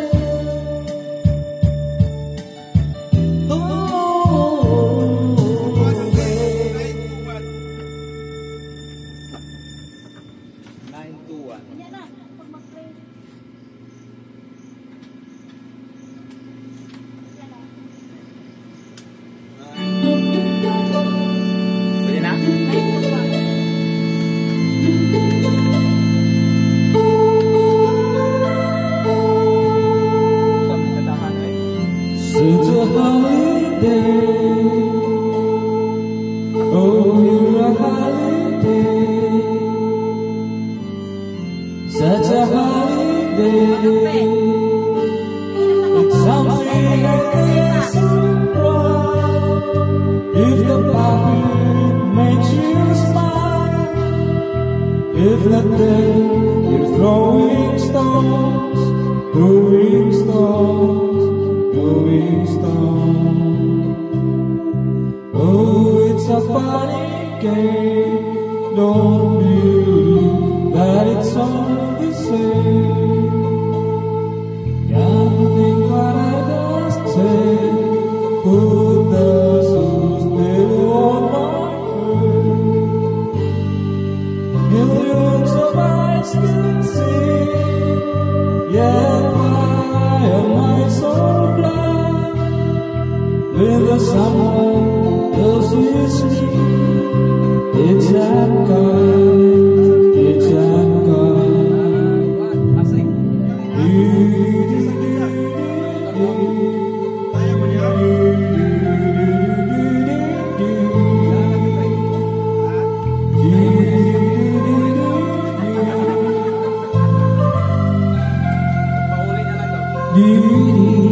D: nine two one.
G: Hindi na, pag mag-play.
D: Pwede na?
H: Such a holiday. Oh, you're a holiday. Such a holiday. It's something I can't surprise. If the puppet makes you smile, if not then you're throwing stones, throwing stones, throwing stones. Oh, it's a funny game. Don't believe that it's all the same. Can't think what I just said. Put the suspect on my head. Millions of eyes can see. Yet why am I so blind? When the someone else is me, it's that kind, it's that kind.
D: Asik. Pauli na lang daw.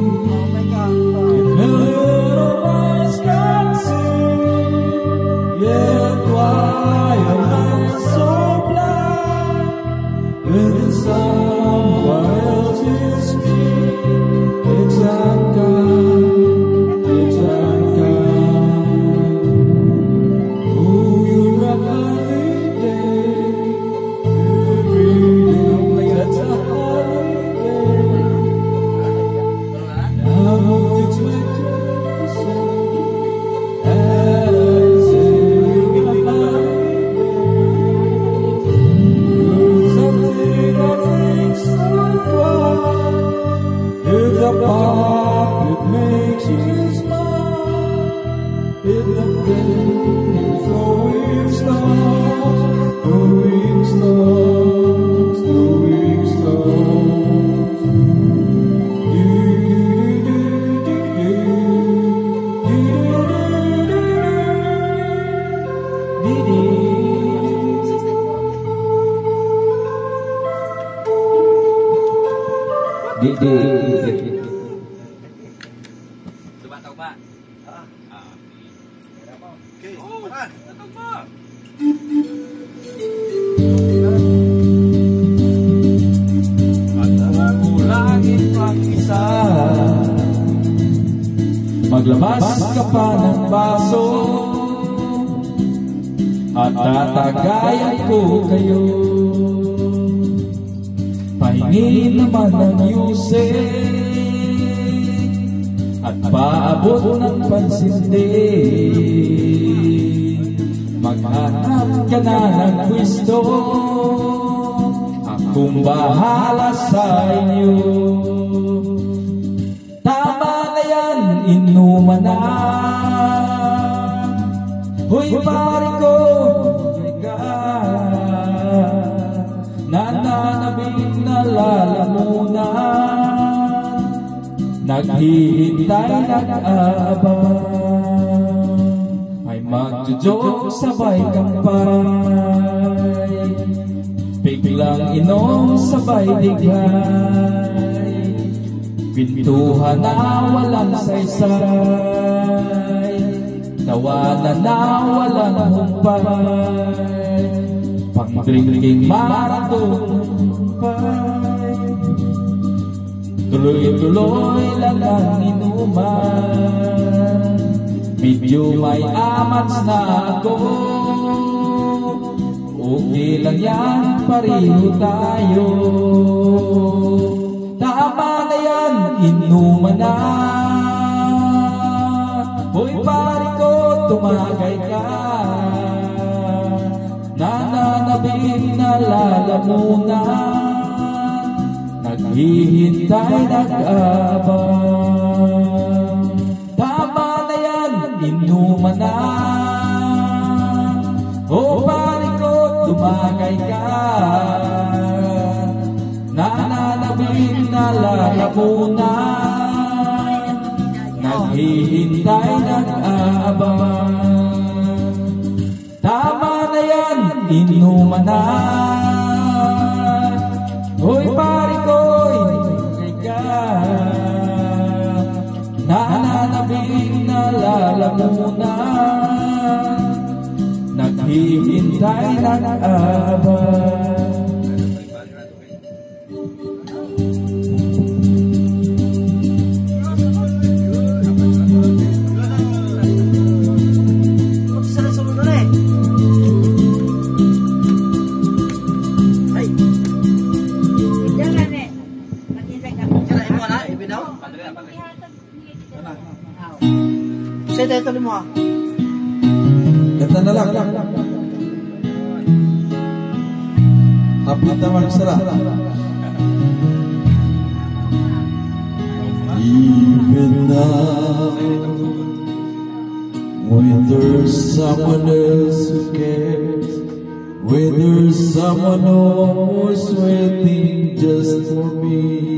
H: Yet why am I so blind? When someone else is me, it's unkind, it's unkind. Oh, you're a holiday, every day that's a holiday. Now it's my turn to say, and I say goodbye. You're something I think so far. If the puppet makes you smile, if the pen is throwing stones, throwing stones, throwing stones.
D: Coba tahu Pak. Ah.
A: Okay, tara.
D: Tahu Pak.
H: At kulangin pang isa, maglabas ka pa ng baso, at tatagayan ko kayo. Pahingin naman ng music, at paabot ng pansindi. Maghanap ka na ng pwesto, akong bahala sa inyo. Tama na yan, inuman na. Hoy pare ko, nananabing nalalamunan, naghihintay, nag-aabang, ay magjo-joke sabay kampay, biglang inom sabay diglay, pintuhan na walang saysay, tawanan na walang humpay, pang-drinking marathon humpay, tuloy-tuloy lang ang inuman. Medyo may amats na ako,
F: Okay lang yan, pareho tayo. Tama na yan, inuman na. Hoy pare ko, tumagay ka. Nananabing na lalamunan, naghihintay, nag-abang. Tama na yan, inuman na. O pare ko, tumagay ka. Nananabing na lalamunan, naghihintay, nag-abang. Tama na yan, inuman na. Hoy pare ko, tumagay ka. Nananabing na lalamunan, naghihintay, nag-abang.
E: Saya tayo mo.
H: Ganda na lang. Hapit naman sila. Even now, when there's someone else who cares, when there's someone who's waiting just for me,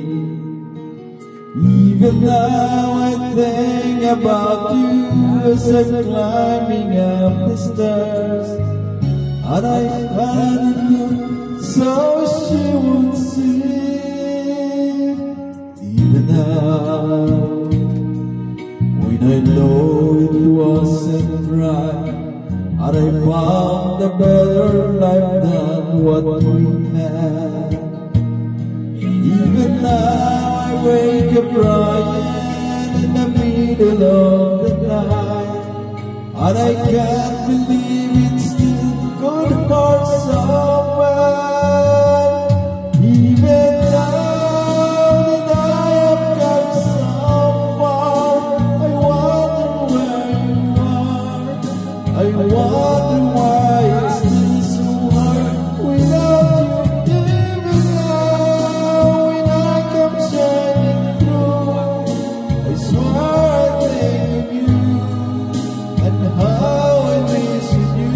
H: even now I think about you as I'm climbing up the stairs, and I find you so she won't see. Even now, when I know it wasn't right, and I found a better life than what we had. Even now I wake up crying in the middle of the night, and I can't believe it still could hurt someone. Even now that I have come so far, I wonder where you are. I wonder why it's still so hard without you. Even now when I come shining through, I swear I think of you and how I miss you.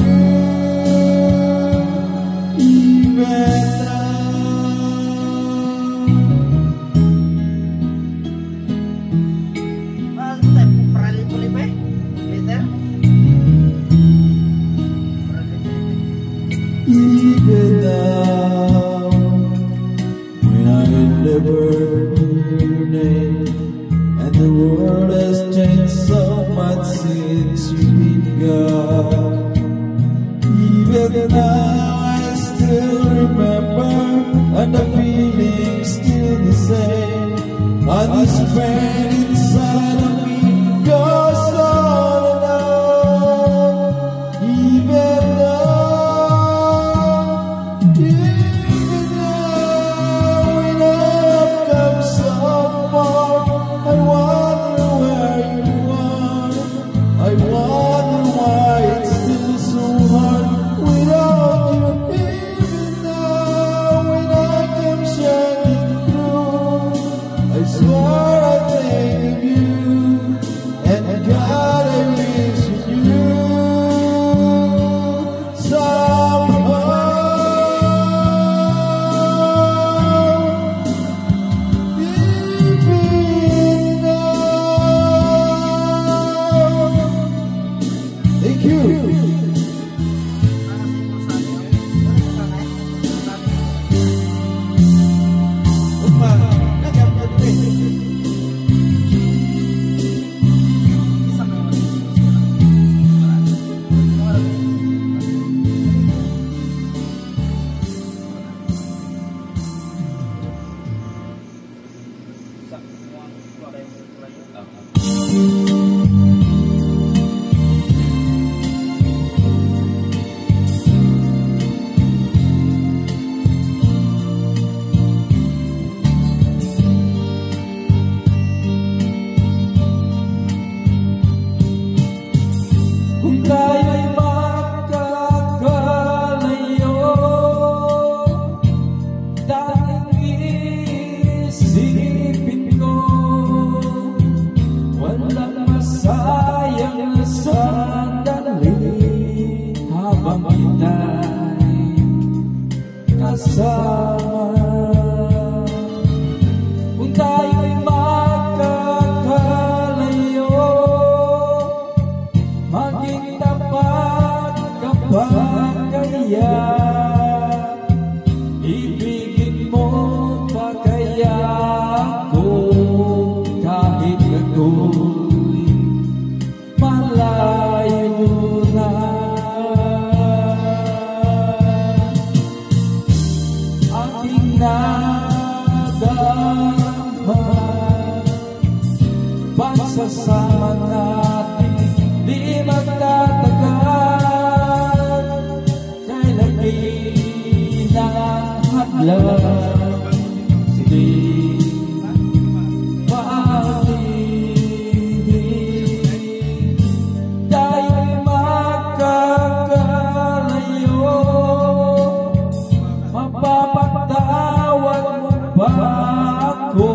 H: Even Even now, when I never hear your name, and the world has changed so much since you've been gone. Even now, I still remember, and the feeling's still the same. And this pain inside of me goes on and on. Even now, even now, when I have come so far, I wonder where you are. I wonder why it's still so hard without you. Even now, when I come shining through, I swear I think of you, and God, I wish you somehow. Even now. Thank you.
D: Ah.
F: pagsasama natin di magtatagal, kailan kinahadlan hindi paatinig. Tayo'y magkakalayo, mapapatawad mo ba ako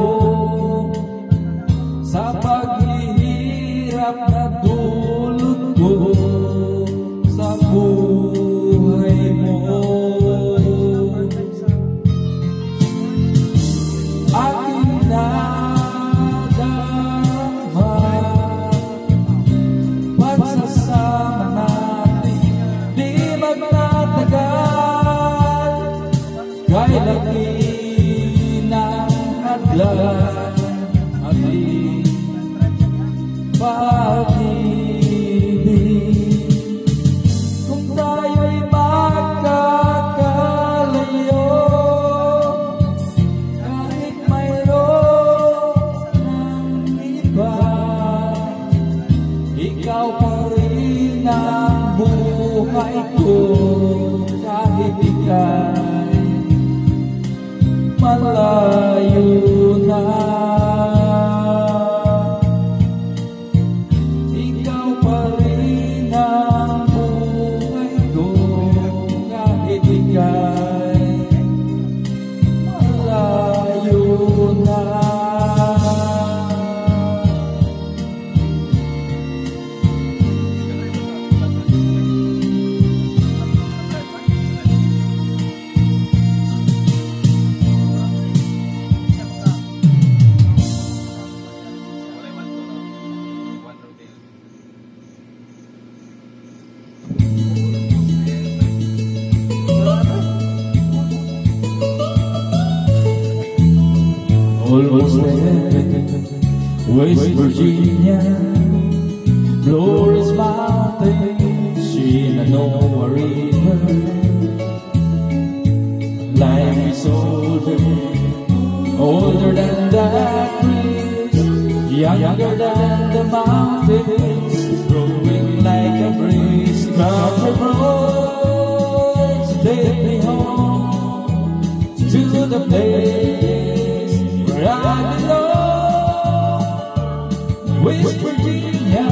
F: sa paghihirap na dulot ko sa buhay mo? Aking nadama, pagsasama natin di magtatagal, kailan kinahadlan at di pag-ibig. Kung tayo'y magkakalayo, kahit mayroon ng iba, ikaw pa rin ang buhay ko, kahit ika'y malayo na. Ikaw pa rin ang buhay ko, kahit ika'y malayo na. Almost there, West Virginia, glorious mountains, Shenandoah River. Life is older, older than the trees, younger than the mountains, growing like a breeze. Country roads, take me home to the place where I belong, West Virginia,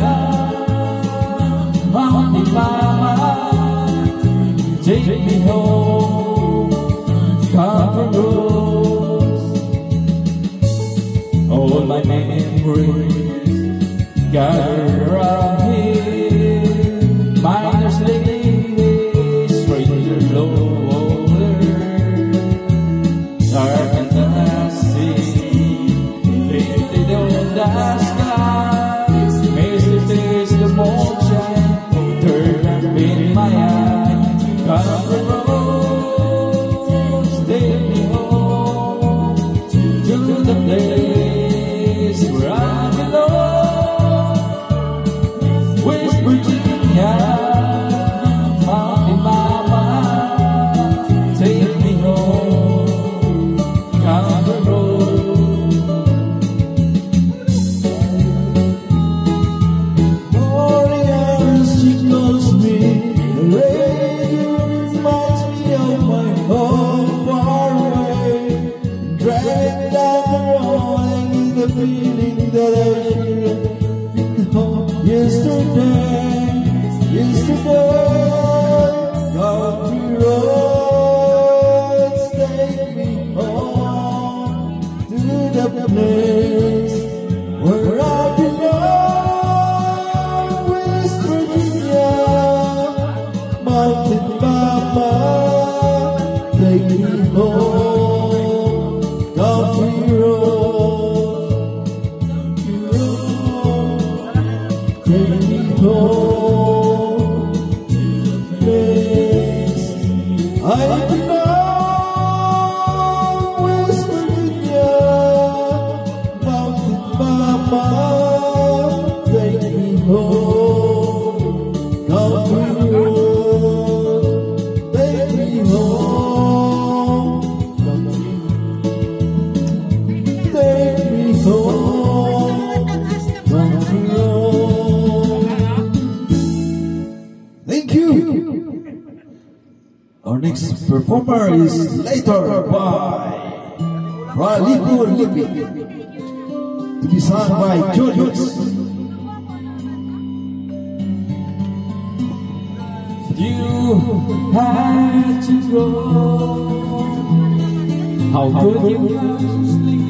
F: Mountain Mama, take me home, country roads. All my memories gather around here, miners living, strangers low older, dark and dusty, painted on the sky, misty taste the moonshine, turn up in my eyes, country roads, take me home to the place where I belong, West Virginia, Mountain Mama, take me home, country roads.
H: Warriors, she calls me, the radio reminds me of my home far away. Driving down the road, I get the feeling that I should have home yesterday, yesterday. Country roads, take me home to the place where I belong, West Virginia, Mountain Mama, take me home, country roads, take me home to the place I belong, West Virginia, Mountain Mama, take me home, country roads, take me home, country, take me home, country. performer is later by Ralipur Lipi, to be sung by Julius.
F: You had to go. How could you sleep?